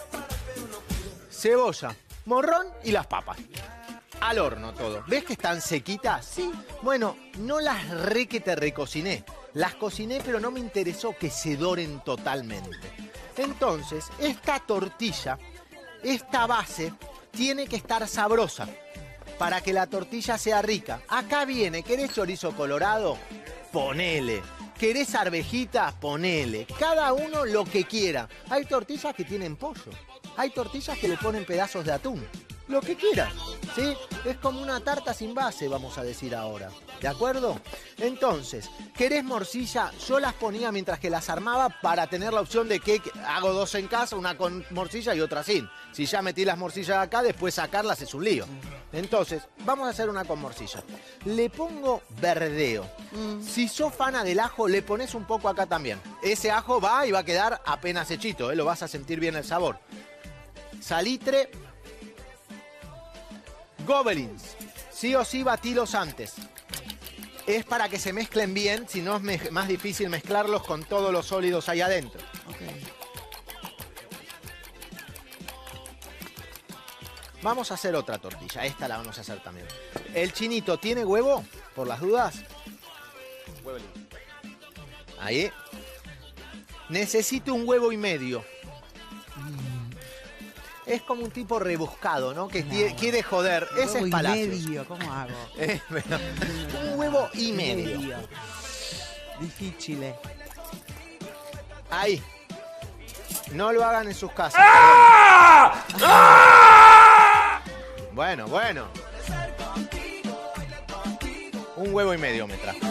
Cebolla, morrón y las papas. Al horno todo. ¿Ves que están sequitas? Sí. Bueno, no las re que te recociné. Las cociné, pero no me interesó que se doren totalmente. Entonces, esta tortilla, esta base, tiene que estar sabrosa para que la tortilla sea rica. Acá viene, ¿querés chorizo colorado? Ponele. ¿Querés arvejitas? Ponele. Cada uno lo que quiera. Hay tortillas que tienen pollo. Hay tortillas que le ponen pedazos de atún. Lo que quieras, ¿sí? Es como una tarta sin base, vamos a decir ahora. ¿De acuerdo? Entonces, ¿querés morcilla? Yo las ponía mientras que las armaba para tener la opción de que hago dos en casa, una con morcilla y otra sin. Si ya metí las morcillas acá, después sacarlas es un lío. Entonces, vamos a hacer una con morcilla. Le pongo verdeo. Mm. Si sos fana del ajo, le pones un poco acá también. Ese ajo va y va a quedar apenas hechito, ¿eh? Lo vas a sentir bien el sabor. Salitre. Gobelins, sí o sí batilos antes. Es para que se mezclen bien, si no es más difícil mezclarlos con todos los sólidos ahí adentro. Okay. Vamos a hacer otra tortilla, esta la vamos a hacer también. ¿El chinito tiene huevo? Por las dudas. Huevelín. Ahí. Necesito un huevo y medio. Es como un tipo rebuscado, ¿no? Que no. quiere joder. Ese es Palacios. Medio, ¿cómo hago? Eh, bueno, un huevo y medio. medio. Difícil. Ahí. No lo hagan en sus casas. ¡Ah! ¡Ah! Bueno, bueno. Un huevo y medio me trajo.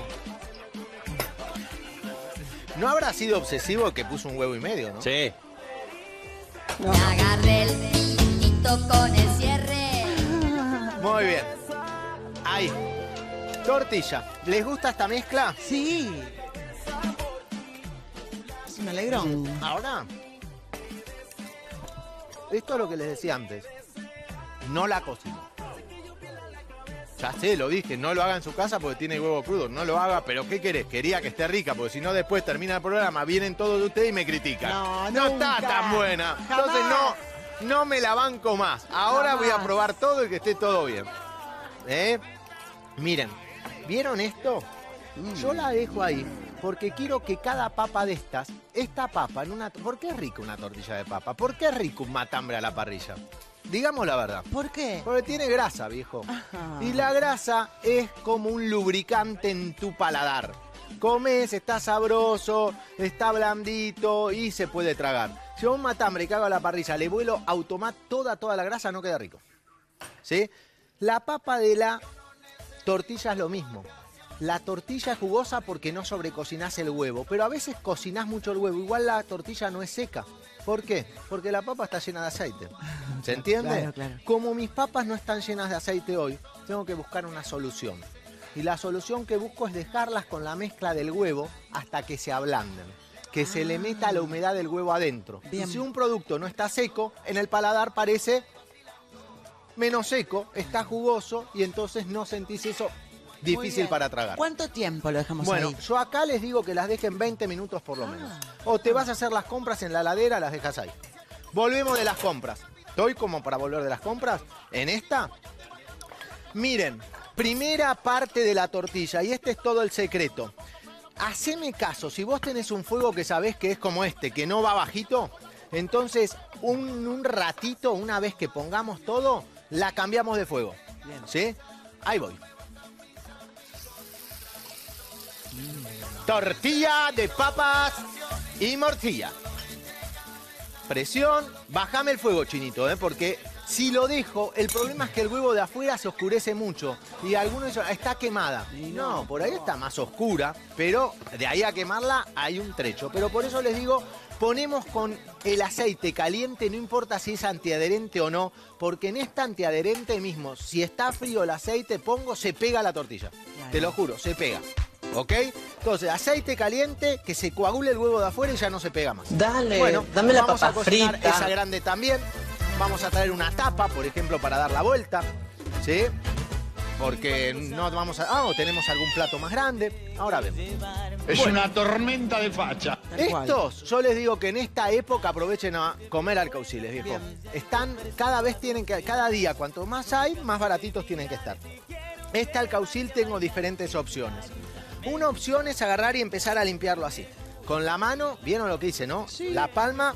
¿No habrá sido obsesivo que puso un huevo y medio, no? Sí. No. Me agarré el pintito con el cierre. Muy bien. Ahí. Tortilla. ¿Les gusta esta mezcla? Sí. Es un alegrón. Ahora, esto es lo que les decía antes. No la cocino. Ya sé, lo dije, no lo haga en su casa porque tiene huevo crudo. No lo haga, pero ¿qué querés? Quería que esté rica, porque si no después termina el programa, vienen todos de ustedes y me critican. No, no nunca. está tan buena. Jamás. Entonces no, no me la banco más. Ahora Jamás. voy a probar todo y que esté todo bien. ¿Eh? Miren, ¿vieron esto? Mm. Yo la dejo ahí porque quiero que cada papa de estas, esta papa en una... ¿Por qué es rico una tortilla de papa? ¿Por qué es rico un matambre a la parrilla? Digamos la verdad. ¿Por qué? Porque tiene grasa, viejo. Ajá. Y la grasa es como un lubricante en tu paladar. Comes, está sabroso, está blandito y se puede tragar. Si a un matambre que hago a la parrilla le vuelo automat toda, toda la grasa, no queda rico. ¿Sí? La papa de la tortilla es lo mismo. La tortilla es jugosa porque no sobrecocinás el huevo, pero a veces cocinás mucho el huevo. Igual la tortilla no es seca. ¿Por qué? Porque la papa está llena de aceite. ¿Se entiende? Claro, claro. Como mis papas no están llenas de aceite hoy, tengo que buscar una solución. Y la solución que busco es dejarlas con la mezcla del huevo hasta que se ablanden. Que ah. se le meta la humedad del huevo adentro. Bien. Y si un producto no está seco, en el paladar parece menos seco, está jugoso y entonces no sentís eso difícil para tragar. ¿Cuánto tiempo lo dejamos bueno, ahí? Bueno, yo acá les digo que las dejen veinte minutos por lo menos. O te vas a hacer las compras en la heladera, las dejas ahí. Volvemos de las compras. ¿Estoy como para volver de las compras? En esta, miren, primera parte de la tortilla, y este es todo el secreto. Haceme caso, si vos tenés un fuego que sabés que es como este, que no va bajito, entonces un, un ratito, una vez que pongamos todo, la cambiamos de fuego. Bien. ¿Sí? Ahí voy. Mm. Tortilla de papas y morcilla. Presión, bajame el fuego, Chinito, ¿eh? Porque si lo dejo, el problema es que el huevo de afuera se oscurece mucho. Y algunos dicen, está quemada. No, por ahí está más oscura, pero de ahí a quemarla hay un trecho. Pero por eso les digo, ponemos con el aceite caliente, no importa si es antiadherente o no, porque en esta antiadherente mismo, si está frío el aceite, pongo, se pega la tortilla. Te lo juro, se pega. ¿Ok? Entonces, aceite caliente, que se coagule el huevo de afuera y ya no se pega más. Dale, bueno, dame la vamos papa a cocinar frita. esa grande también. Vamos a traer una tapa, por ejemplo, para dar la vuelta. ¿Sí? Porque no vamos a... Ah, o tenemos algún plato más grande. Ahora vemos. Es bueno, una tormenta de facha. Estos, yo les digo que en esta época aprovechen a comer alcauciles, viejo. Bien. Están, cada vez tienen que... Cada día, cuanto más hay, más baratitos tienen que estar. Este alcaucil tengo diferentes opciones. Una opción es agarrar y empezar a limpiarlo así. Con la mano, ¿vieron lo que hice, no? Sí. La palma,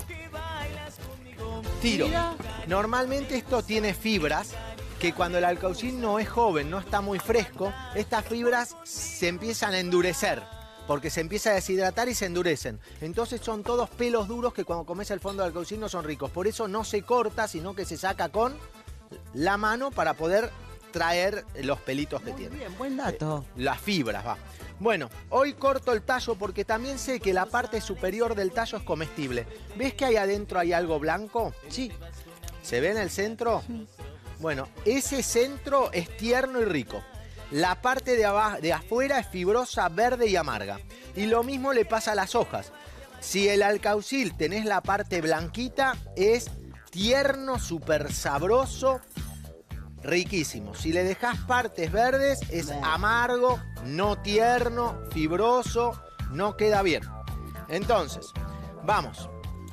tiro. Normalmente esto tiene fibras que cuando el alcaucil no es joven, no está muy fresco, estas fibras se empiezan a endurecer. Porque se empieza a deshidratar y se endurecen. Entonces son todos pelos duros que cuando comes el fondo del alcaucil no son ricos. Por eso no se corta, sino que se saca con la mano para poder traer los pelitos que tiene. Bien, buen dato. Eh, las fibras, va. Bueno, hoy corto el tallo porque también sé que la parte superior del tallo es comestible. ¿Ves que ahí adentro hay algo blanco? Sí. ¿Se ve en el centro? Sí. Bueno, ese centro es tierno y rico. La parte de, abajo, de afuera es fibrosa, verde y amarga. Y lo mismo le pasa a las hojas. Si el alcaucil tenés la parte blanquita, es tierno, súper sabroso, riquísimo. Si le dejás partes verdes, es amargo, no tierno, fibroso, no queda bien. Entonces, vamos.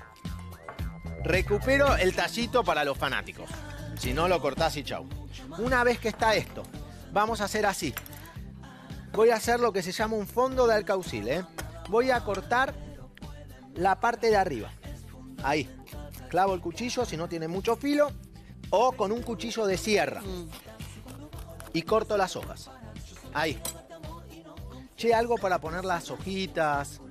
Recupero el tallito para los fanáticos. Si no, lo cortás y chau. Una vez que está esto, vamos a hacer así. Voy a hacer lo que se llama un fondo de alcaucil, ¿eh? Voy a cortar la parte de arriba. Ahí. Clavo el cuchillo si no tiene mucho filo. O con un cuchillo de sierra. Y corto las hojas. Ahí. Che, algo para poner las hojitas.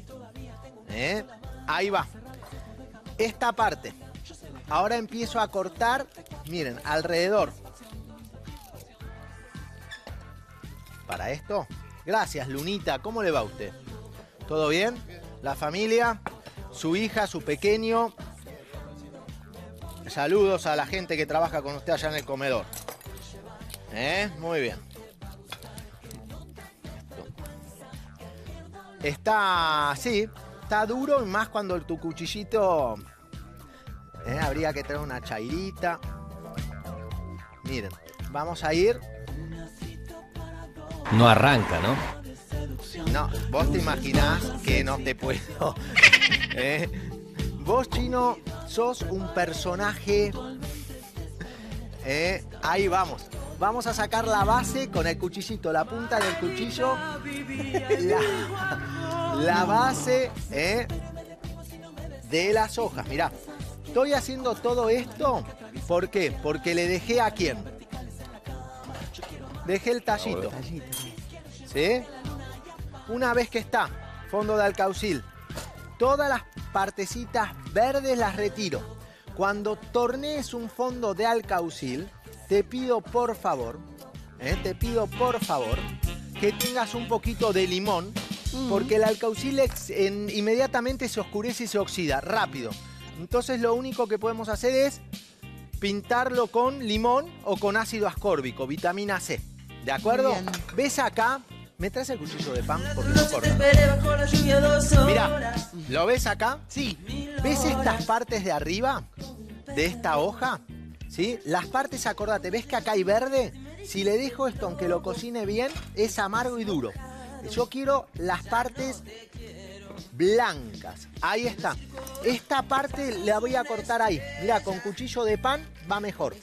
¿Eh? Ahí va. Esta parte. Ahora empiezo a cortar, miren, alrededor. Para esto. Gracias, Lunita. ¿Cómo le va a usted? ¿Todo bien? ¿La familia? ¿Su hija, su pequeño? Saludos a la gente que trabaja con usted allá en el comedor. ¿Eh? Muy bien. Está, sí, está duro y más cuando tu cuchillito... ¿eh? Habría que tener una chairita. Miren, vamos a ir... No arranca, ¿no? No, vos te imaginás que no te puedo... ¿eh? Vos, Chino, sos un personaje... Eh, ahí vamos. Vamos a sacar la base con el cuchillito, la punta del cuchillo. La, la base eh, de las hojas. Mirá, estoy haciendo todo esto. ¿Por qué? Porque le dejé a quién. Dejé el tallito. ¿Sí? Una vez que está, fondo de alcaucil, todas las partecitas verdes las retiro. Cuando tornees un fondo de alcaucil, te pido por favor, eh, te pido por favor, que tengas un poquito de limón, mm. porque el alcaucil ex, en, inmediatamente se oscurece y se oxida, rápido. Entonces lo único que podemos hacer es pintarlo con limón o con ácido ascórbico, vitamina C. ¿De acuerdo? ¿Ves acá? ¿Me traes el cuchillo de pan? Porque no corta. Mirá, ¿lo ves acá? Sí. ¿Ves estas partes de arriba de esta hoja? ¿sí? Las partes, acordate, ¿ves que acá hay verde? Si le dejo esto, aunque lo cocine bien, es amargo y duro. Yo quiero las partes blancas. Ahí está. Esta parte la voy a cortar ahí. Mirá, con cuchillo de pan va mejor.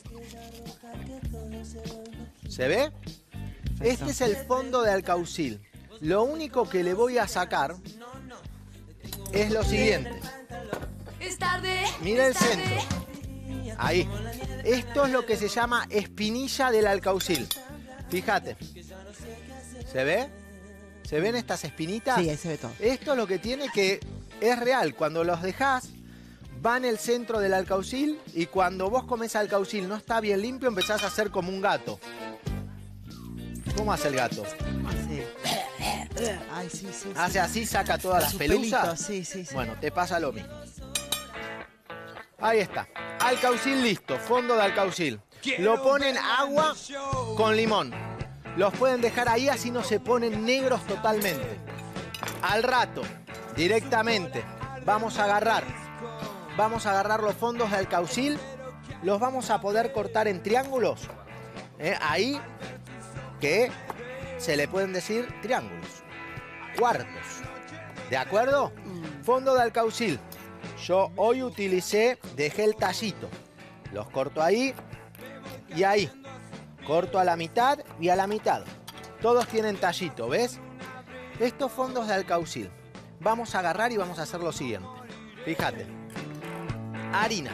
¿Se ve? Este es el fondo de alcaucil. Lo único que le voy a sacar es lo siguiente. Mira el centro. Ahí. Esto es lo que se llama espinilla del alcaucil. Fíjate. ¿Se ve? ¿Se ven estas espinitas? Sí, ahí se ve todo. Esto es lo que tiene que... Es real. Cuando los dejás, va en el centro del alcaucil y cuando vos comes alcaucil no está bien limpio, empezás a hacer como un gato. ¿Cómo hace el gato? Así. Ay, sí, sí, sí. Hace así, saca todas las Sus pelusas. pelitos, sí, sí, sí. Bueno, te pasa lo mismo. Ahí está. Alcaucil listo, fondo de alcaucil. Lo ponen agua con limón. Los pueden dejar ahí, así no se ponen negros totalmente. Al rato, directamente, vamos a agarrar. Vamos a agarrar los fondos de alcaucil. Los vamos a poder cortar en triángulos. ¿Eh? Ahí, que se le pueden decir triángulos. Cuartos. ¿De acuerdo? Fondo de alcaucil. Yo hoy utilicé, dejé el tallito. Los corto ahí y ahí. Corto a la mitad y a la mitad. Todos tienen tallito, ¿ves? Estos fondos de alcaucil. Vamos a agarrar y vamos a hacer lo siguiente. Fíjate. Harina.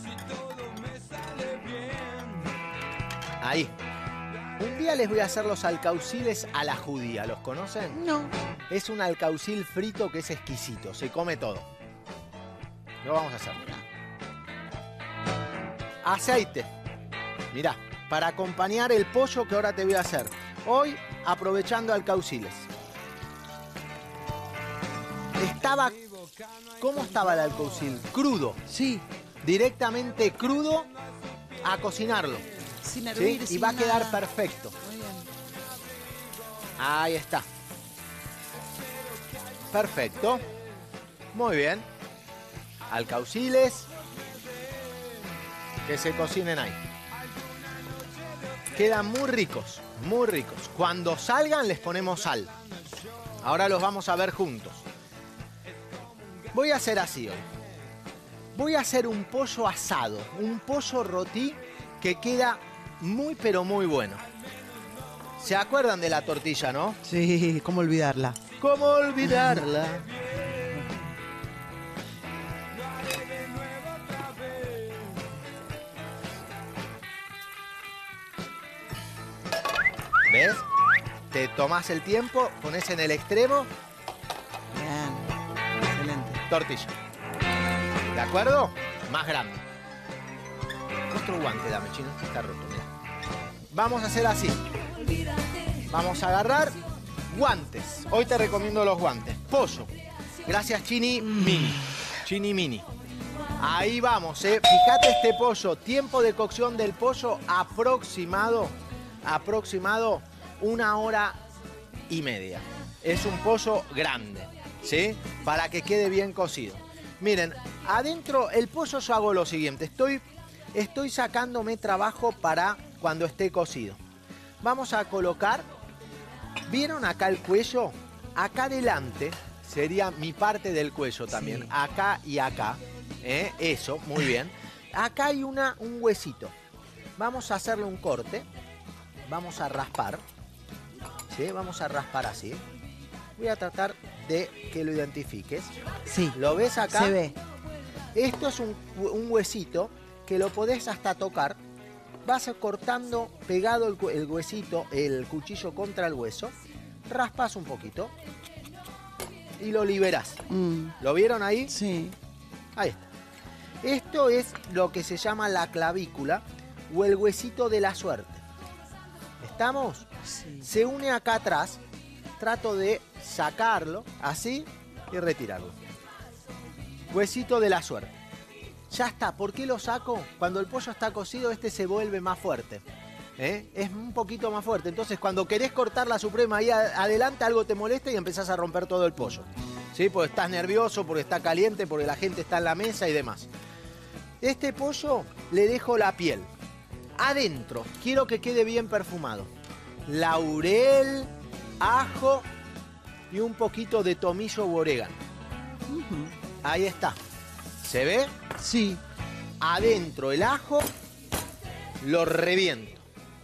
Ahí. Un día les voy a hacer los alcauciles a la judía. ¿Los conocen? No. Es un alcaucil frito que es exquisito. Se come todo. Lo vamos a hacer. Aceite. Mirá, para acompañar el pollo que ahora te voy a hacer. Hoy, aprovechando alcauciles. Estaba... ¿Cómo estaba el alcaucil? Crudo. Sí. Directamente crudo a cocinarlo. Sin hervir, ¿sí? sin Y va a quedar nada. perfecto. Muy bien. Ahí está. Perfecto. Muy bien. Alcauciles. Que se cocinen ahí. Quedan muy ricos, muy ricos. Cuando salgan les ponemos sal. Ahora los vamos a ver juntos. Voy a hacer así hoy. Voy a hacer un pollo asado, un pollo rotí que queda muy pero muy bueno. ¿Se acuerdan de la tortilla, no? Sí, ¿cómo olvidarla? ¿Cómo olvidarla? ¿Ves? Te tomás el tiempo, pones en el extremo. Bien. Excelente. Tortilla. ¿De acuerdo? Más grande. Otro guante, dame, chino. Está roto, mira. Vamos a hacer así. Vamos a agarrar guantes. Hoy te recomiendo los guantes. Pollo. Gracias, Chini Mini. Chini Mini. Ahí vamos, ¿eh? Fíjate este pollo. Tiempo de cocción del pollo aproximado. Aproximado una hora y media. Es un pollo grande, ¿sí? Para que quede bien cocido. Miren, adentro el pollo yo hago lo siguiente. Estoy, estoy sacándome trabajo para cuando esté cocido. Vamos a colocar, ¿vieron acá el cuello? Acá adelante sería mi parte del cuello también. Sí. Acá y acá. ¿eh? Eso, muy bien. Acá hay una, un huesito. Vamos a hacerle un corte. Vamos a raspar. ¿Sí? Vamos a raspar así. Voy a tratar de que lo identifiques. Sí. ¿Lo ves acá? Se ve. Esto es un, un huesito que lo podés hasta tocar. Vas cortando pegado el, el huesito, el cuchillo contra el hueso. Raspas un poquito. Y lo liberás. Mm. ¿Lo vieron ahí? Sí. Ahí está. Esto es lo que se llama la clavícula o el huesito de la suerte. ¿Estamos? Sí. Se une acá atrás. Trato de sacarlo así y retirarlo. Huesito de la suerte. Ya está. ¿Por qué lo saco? Cuando el pollo está cocido, este se vuelve más fuerte. ¿Eh? Es un poquito más fuerte. Entonces, cuando querés cortar la suprema ahí adelante, algo te molesta y empezás a romper todo el pollo. ¿Sí? Porque estás nervioso, porque está caliente, porque la gente está en la mesa y demás. Este pollo le dejo la piel. Adentro, quiero que quede bien perfumado. Laurel, ajo y un poquito de tomillo u orégano. Uh-huh. Ahí está. ¿Se ve? Sí. Adentro el ajo, lo reviento.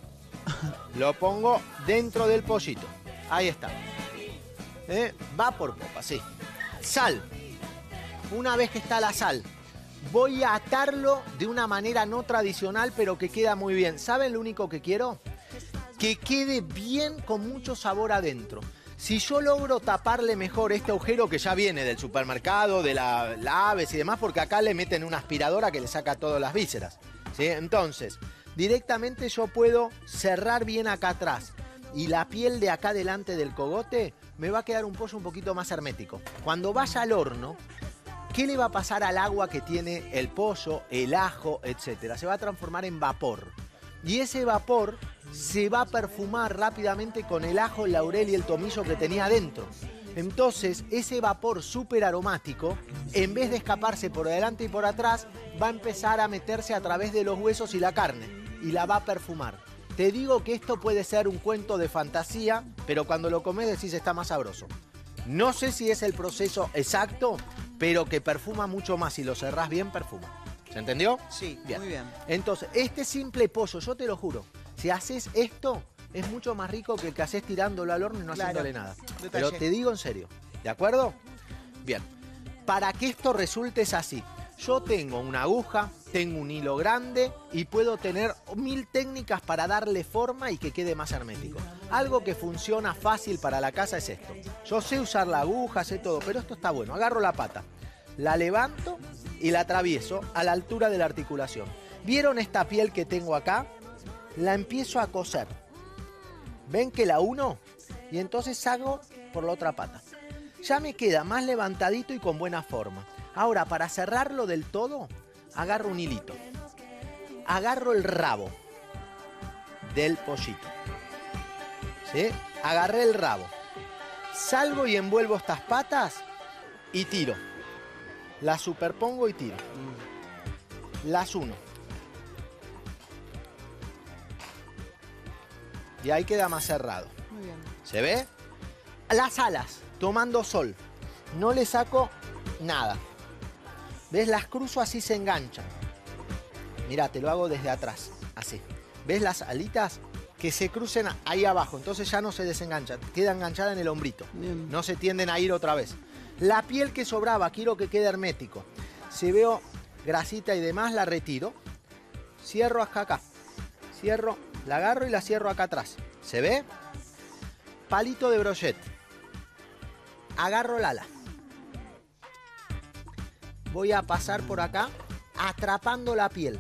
Lo pongo dentro del pollito. Ahí está. ¿Eh? Va por popa, sí. Sal. Una vez que está la sal, voy a atarlo de una manera no tradicional, pero que queda muy bien. ¿Saben lo único que quiero? Que quede bien con mucho sabor adentro. Si yo logro taparle mejor este agujero que ya viene del supermercado, de la, la Aves y demás, porque acá le meten una aspiradora que le saca todas las vísceras, ¿sí? Entonces, directamente yo puedo cerrar bien acá atrás y la piel de acá delante del cogote me va a quedar un pollo un poquito más hermético. Cuando vaya al horno, ¿qué le va a pasar al agua que tiene el pollo, el ajo, etcétera? Se va a transformar en vapor. Y ese vapor se va a perfumar rápidamente con el ajo, el laurel y el tomillo que tenía adentro. Entonces, ese vapor súper aromático, en vez de escaparse por delante y por atrás, va a empezar a meterse a través de los huesos y la carne. Y la va a perfumar. Te digo que esto puede ser un cuento de fantasía, pero cuando lo comes decís está más sabroso. No sé si es el proceso exacto, pero que perfuma mucho más. Si lo cerrás bien, perfuma. ¿Se entendió? Sí, bien. Muy bien. Entonces, este simple pollo, yo te lo juro, si haces esto, es mucho más rico que el que haces tirándolo al horno y no Claro. haciéndole nada. Detalle. Pero te digo en serio, ¿de acuerdo? Bien. Para que esto resulte es así. Yo tengo una aguja, tengo un hilo grande y puedo tener mil técnicas para darle forma y que quede más hermético. Algo que funciona fácil para la casa es esto. Yo sé usar la aguja, sé todo, pero esto está bueno. Agarro la pata, la levanto y la atravieso a la altura de la articulación. ¿Vieron esta piel que tengo acá? La empiezo a coser. ¿Ven que la uno? Y entonces hago por la otra pata. Ya me queda más levantadito y con buena forma. Ahora, para cerrarlo del todo, agarro un hilito. Agarro el rabo del pollito. ¿Sí? Agarré el rabo. Salgo y envuelvo estas patas y tiro. Las superpongo y tiro. Las uno. Y ahí queda más cerrado. Muy bien. ¿Se ve? Las alas, tomando sol. No le saco nada. ¿Ves? Las cruzo así se enganchan. Mirá, te lo hago desde atrás. Así. ¿Ves las alitas? Que se crucen ahí abajo. Entonces ya no se desenganchan. Queda enganchada en el hombrito. Bien. No se tienden a ir otra vez. La piel que sobraba, quiero que quede hermético. Si veo grasita y demás, la retiro. Cierro acá, acá. Cierro, la agarro y la cierro acá atrás. ¿Se ve? Palito de brochet. Agarro el ala. Voy a pasar por acá, atrapando la piel.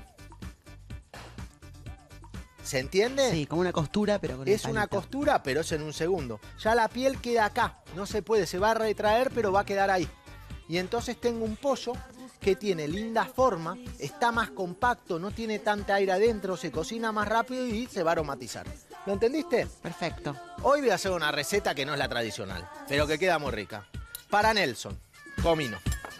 ¿Se entiende? Sí, como una costura, pero con el Es una palito. costura, pero es en un segundo. Ya la piel queda acá. No se puede, se va a retraer, pero va a quedar ahí. Y entonces tengo un pollo que tiene linda forma, está más compacto, no tiene tanta aire adentro, se cocina más rápido y se va a aromatizar. ¿Lo entendiste? Perfecto. Hoy voy a hacer una receta que no es la tradicional, pero que queda muy rica. Para Nelson, comino.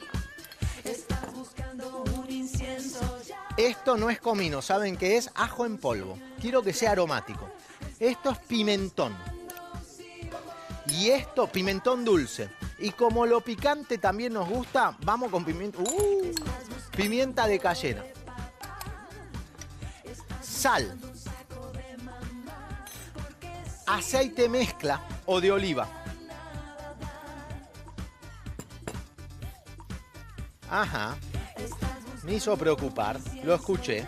Esto no es comino, ¿saben qué es? Ajo en polvo. Quiero que sea aromático. Esto es pimentón. Y esto, pimentón dulce. Y como lo picante también nos gusta, vamos con pimienta. Uh, pimienta de cayena. Sal. Aceite mezcla o de oliva. Ajá. Me hizo preocupar, lo escuché.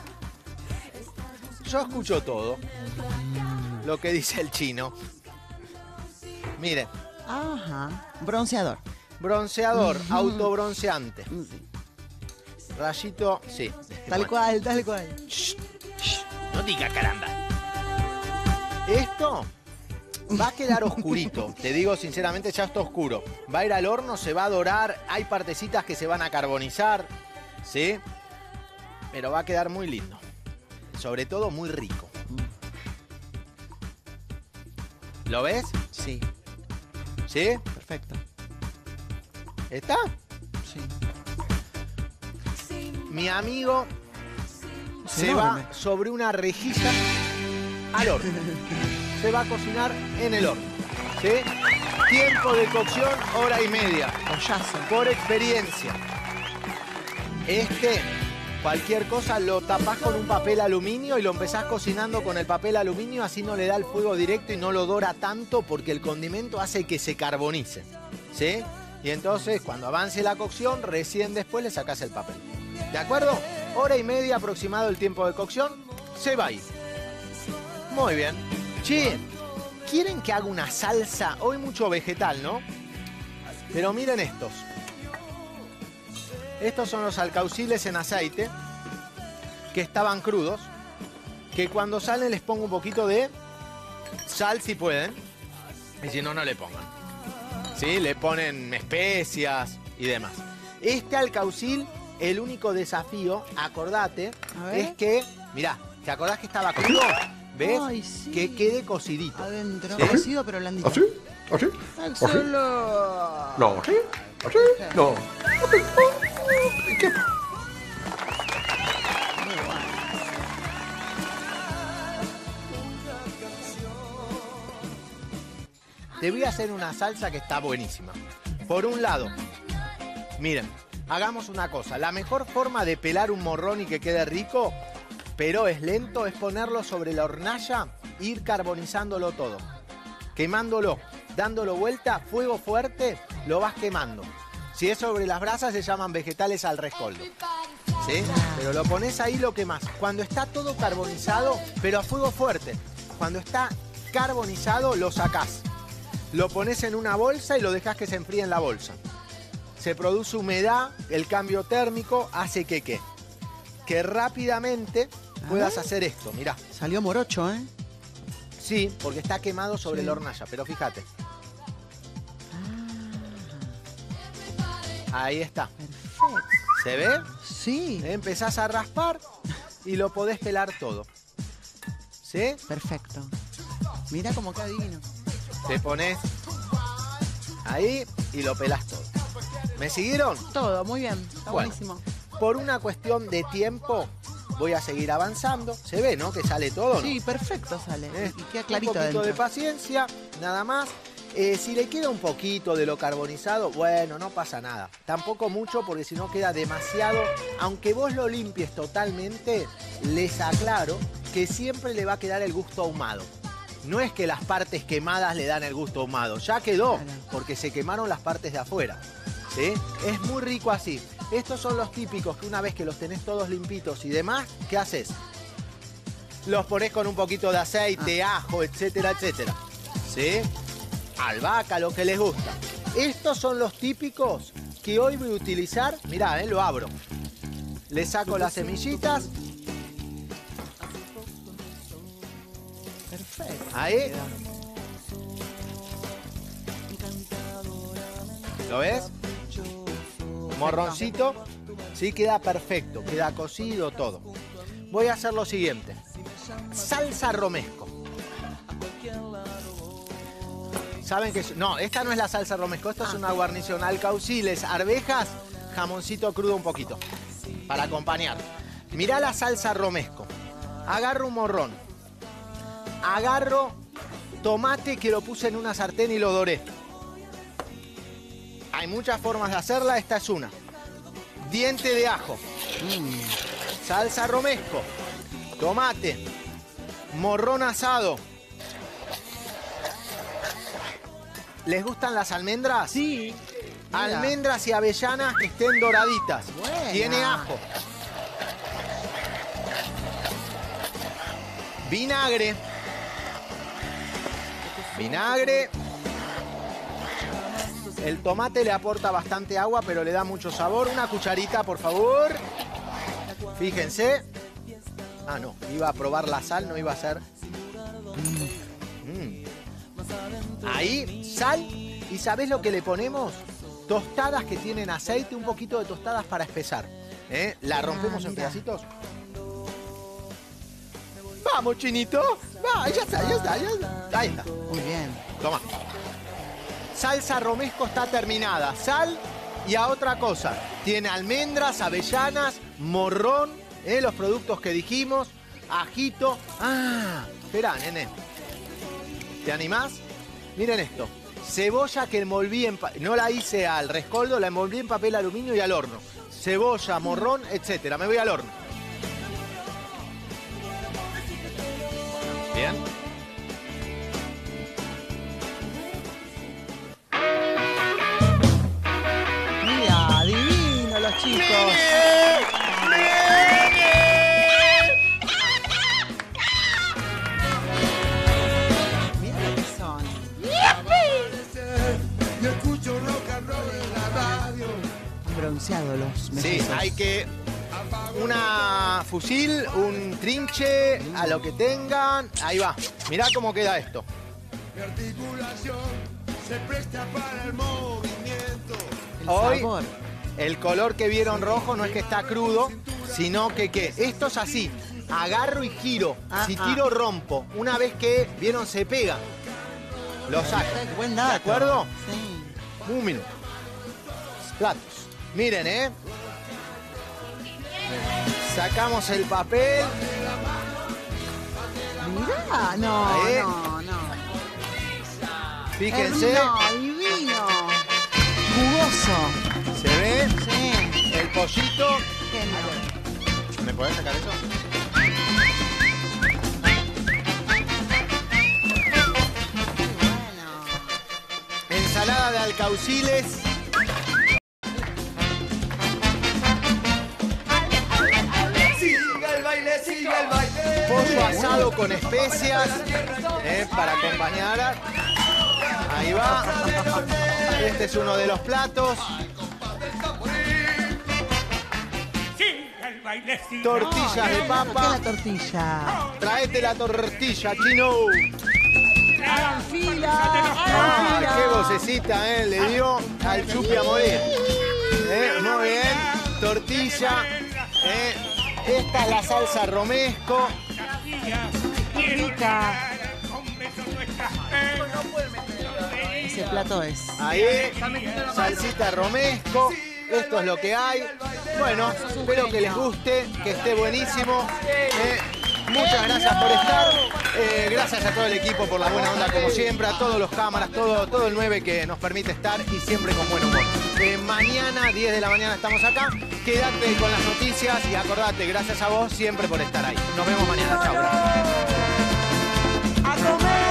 Yo escucho todo lo que dice el chino. Miren. Ajá. Bronceador. Bronceador, Uh-huh. autobronceante. Rayito, sí. Tal Bueno. cual, tal cual. Shh, shh, no diga caramba. Esto va a quedar oscurito. Te digo sinceramente, ya está oscuro. Va a ir al horno, se va a dorar. Hay partecitas que se van a carbonizar. ¿Sí? Pero va a quedar muy lindo. Sobre todo muy rico. ¿Lo ves? Sí. ¿Sí? Perfecto. ¿Está? Sí. Mi amigo se enorme. va sobre una rejilla al horno. Se va a cocinar en el horno. ¿Sí? Tiempo de cocción, hora y media. Pollazo. Por experiencia. Este, cualquier cosa, lo tapás con un papel aluminio y lo empezás cocinando con el papel aluminio, así no le da el fuego directo y no lo dora tanto porque el condimento hace que se carbonice. ¿Sí? Y entonces, cuando avance la cocción, recién después le sacás el papel. ¿De acuerdo? Hora y media aproximado el tiempo de cocción. Se va ahí. Muy bien. Che, ¿quieren que haga una salsa? Hoy mucho vegetal, ¿no? Pero miren estos. Estos son los alcauciles en aceite, que estaban crudos, que cuando salen les pongo un poquito de sal si pueden, y si no, no le pongan. ¿Sí? Le ponen especias y demás. Este alcaucil, el único desafío, acordate, es que, mirá, ¿te acordás que estaba crudo? ¿Ves? Ay, sí. Que quede cocidito. Adentro. ¿Sí? Cocido pero blandito. ¿Así? ¿Así? Solo. No, ¿así? ¿Así? No. ¿Qué? Te voy a hacer una salsa que está buenísima. Por un lado, miren, hagamos una cosa. La mejor forma de pelar un morrón y que quede rico, pero es lento, es ponerlo sobre la hornalla e ir carbonizándolo todo. Quemándolo, dándolo vuelta, fuego fuerte, lo vas quemando. Si es sobre las brasas se llaman vegetales al rescoldo. ¿Sí? Pero lo pones ahí, lo quemás. Cuando está todo carbonizado, pero a fuego fuerte. Cuando está carbonizado, lo sacás. Lo pones en una bolsa y lo dejas que se enfríe en la bolsa. Se produce humedad, el cambio térmico hace que ¿qué? Que rápidamente puedas hacer esto, mirá. Salió morocho, ¿eh? Sí, porque está quemado sobre Sí. la hornalla, pero fíjate. Ahí está. Perfecto. ¿Se ve? Sí. Empezás a raspar y lo podés pelar todo. ¿Sí? Perfecto. Mira cómo queda divino. Te pones ahí y lo pelás todo. ¿Me siguieron? Todo, muy bien. Está Bueno. buenísimo. Por una cuestión de tiempo, voy a seguir avanzando. Se ve, ¿no? Que sale todo, ¿no? Sí, perfecto sale. ¿Eh? Y queda clarito Un poquito adentro. de paciencia, nada más. Eh, si le queda un poquito de lo carbonizado, bueno, no pasa nada. Tampoco mucho porque si no queda demasiado. Aunque vos lo limpies totalmente, les aclaro que siempre le va a quedar el gusto ahumado. No es que las partes quemadas le dan el gusto ahumado. Ya quedó, Claro. porque se quemaron las partes de afuera. ¿Sí? Es muy rico así. Estos son los típicos que una vez que los tenés todos limpitos y demás, ¿qué haces? Los ponés con un poquito de aceite, ajo, etcétera, etcétera. ¿Sí? Albahaca, lo que les gusta. Estos son los típicos que hoy voy a utilizar. Mirá, eh, lo abro. Le saco las semillitas. Perfecto. Ahí. ¿Lo ves? Morroncito. Sí, queda perfecto. Queda cocido todo. Voy a hacer lo siguiente. Salsa romesco. ¿Saben que no, esta no es la salsa romesco, esto es una guarnición, alcauciles, arvejas, jamoncito crudo un poquito, para acompañar. Mirá la salsa romesco. Agarro un morrón, agarro tomate que lo puse en una sartén y lo doré. Hay muchas formas de hacerla, esta es una. Diente de ajo, mm. salsa romesco, tomate, morrón asado. ¿Les gustan las almendras? Sí. Mira. Almendras y avellanas que estén doraditas. Buena. Tiene ajo. Vinagre. Vinagre. El tomate le aporta bastante agua, pero le da mucho sabor. Una cucharita, por favor. Fíjense. Ah, no. Iba a probar la sal, no iba a ser. Mm. Ahí, sal. ¿Y sabés lo que le ponemos? Tostadas que tienen aceite, un poquito de tostadas para espesar. ¿Eh? La rompemos Ah, en mira. pedacitos. Vamos, chinito. Va, ya está, ya está, ya está. Ahí está. Muy bien. Toma. Salsa romesco está terminada. Sal y a otra cosa. Tiene almendras, avellanas, morrón, ¿eh? Los productos que dijimos, ajito. Ah, espera, nene. ¿Te animás? Miren esto. Cebolla que envolví en... No la hice al rescoldo, la envolví en papel aluminio y al horno. Cebolla, morrón, etcétera. Me voy al horno. Bien. Mira, divino los chicos. Mira lo que son. Bronceados los Sí, mellizos. hay que... Una fusil, un trinche, a lo que tengan. Ahí va. Mirá cómo queda esto. El Hoy, sabor. el color que vieron rojo no es que está crudo, sino que ¿qué? Esto es así. Agarro y giro. Ah, si ah. tiro, rompo. Una vez que vieron, se pega. Lo saco. Buen dato. ¿De acuerdo? Sí. Un minuto. Platos. Miren, ¿eh? Sacamos el papel. Mirá, no, Ahí. no, no. Fíjense. No, divino. Jugoso. ¿Se ve? Sí. El pollito. Genio. ¿Me podés sacar eso? Bueno. Ensalada de alcauciles. Siga el baile, siga el baile. Pollo asado con especias, eh, para acompañar. Ahí va. Este es uno de los platos. Tortillas de ¿Qué es papa. la tortilla? Traete la tortilla, chino. ¡Hagan fila! Ah, ¡Hagan fila! qué vocecita, eh, le dio al chupi a morir. Eh, muy bien. Tortilla. eh. Esta es la salsa romesco. ¡Qué rica! Ese plato es. Ahí, salsita romesco. Esto es lo que hay. Bueno, espero que les guste, que esté buenísimo. Eh, muchas gracias por estar. Eh, gracias a todo el equipo por la buena onda, como siempre. A todos los cámaras, todo, todo el nueve que nos permite estar y siempre con buen humor. Eh, mañana, diez de la mañana, estamos acá. Quédate con las noticias y acordate, gracias a vos siempre por estar ahí. Nos vemos mañana. Chao. ¡A comer!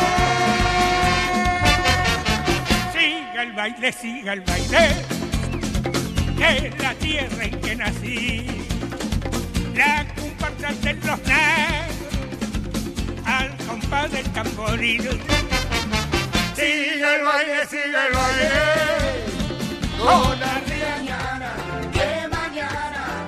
Siga el baile, siga el baile, que es la tierra en que nací. La compartan de los negros al compás del tamboril. Siga el baile, siga el baile, con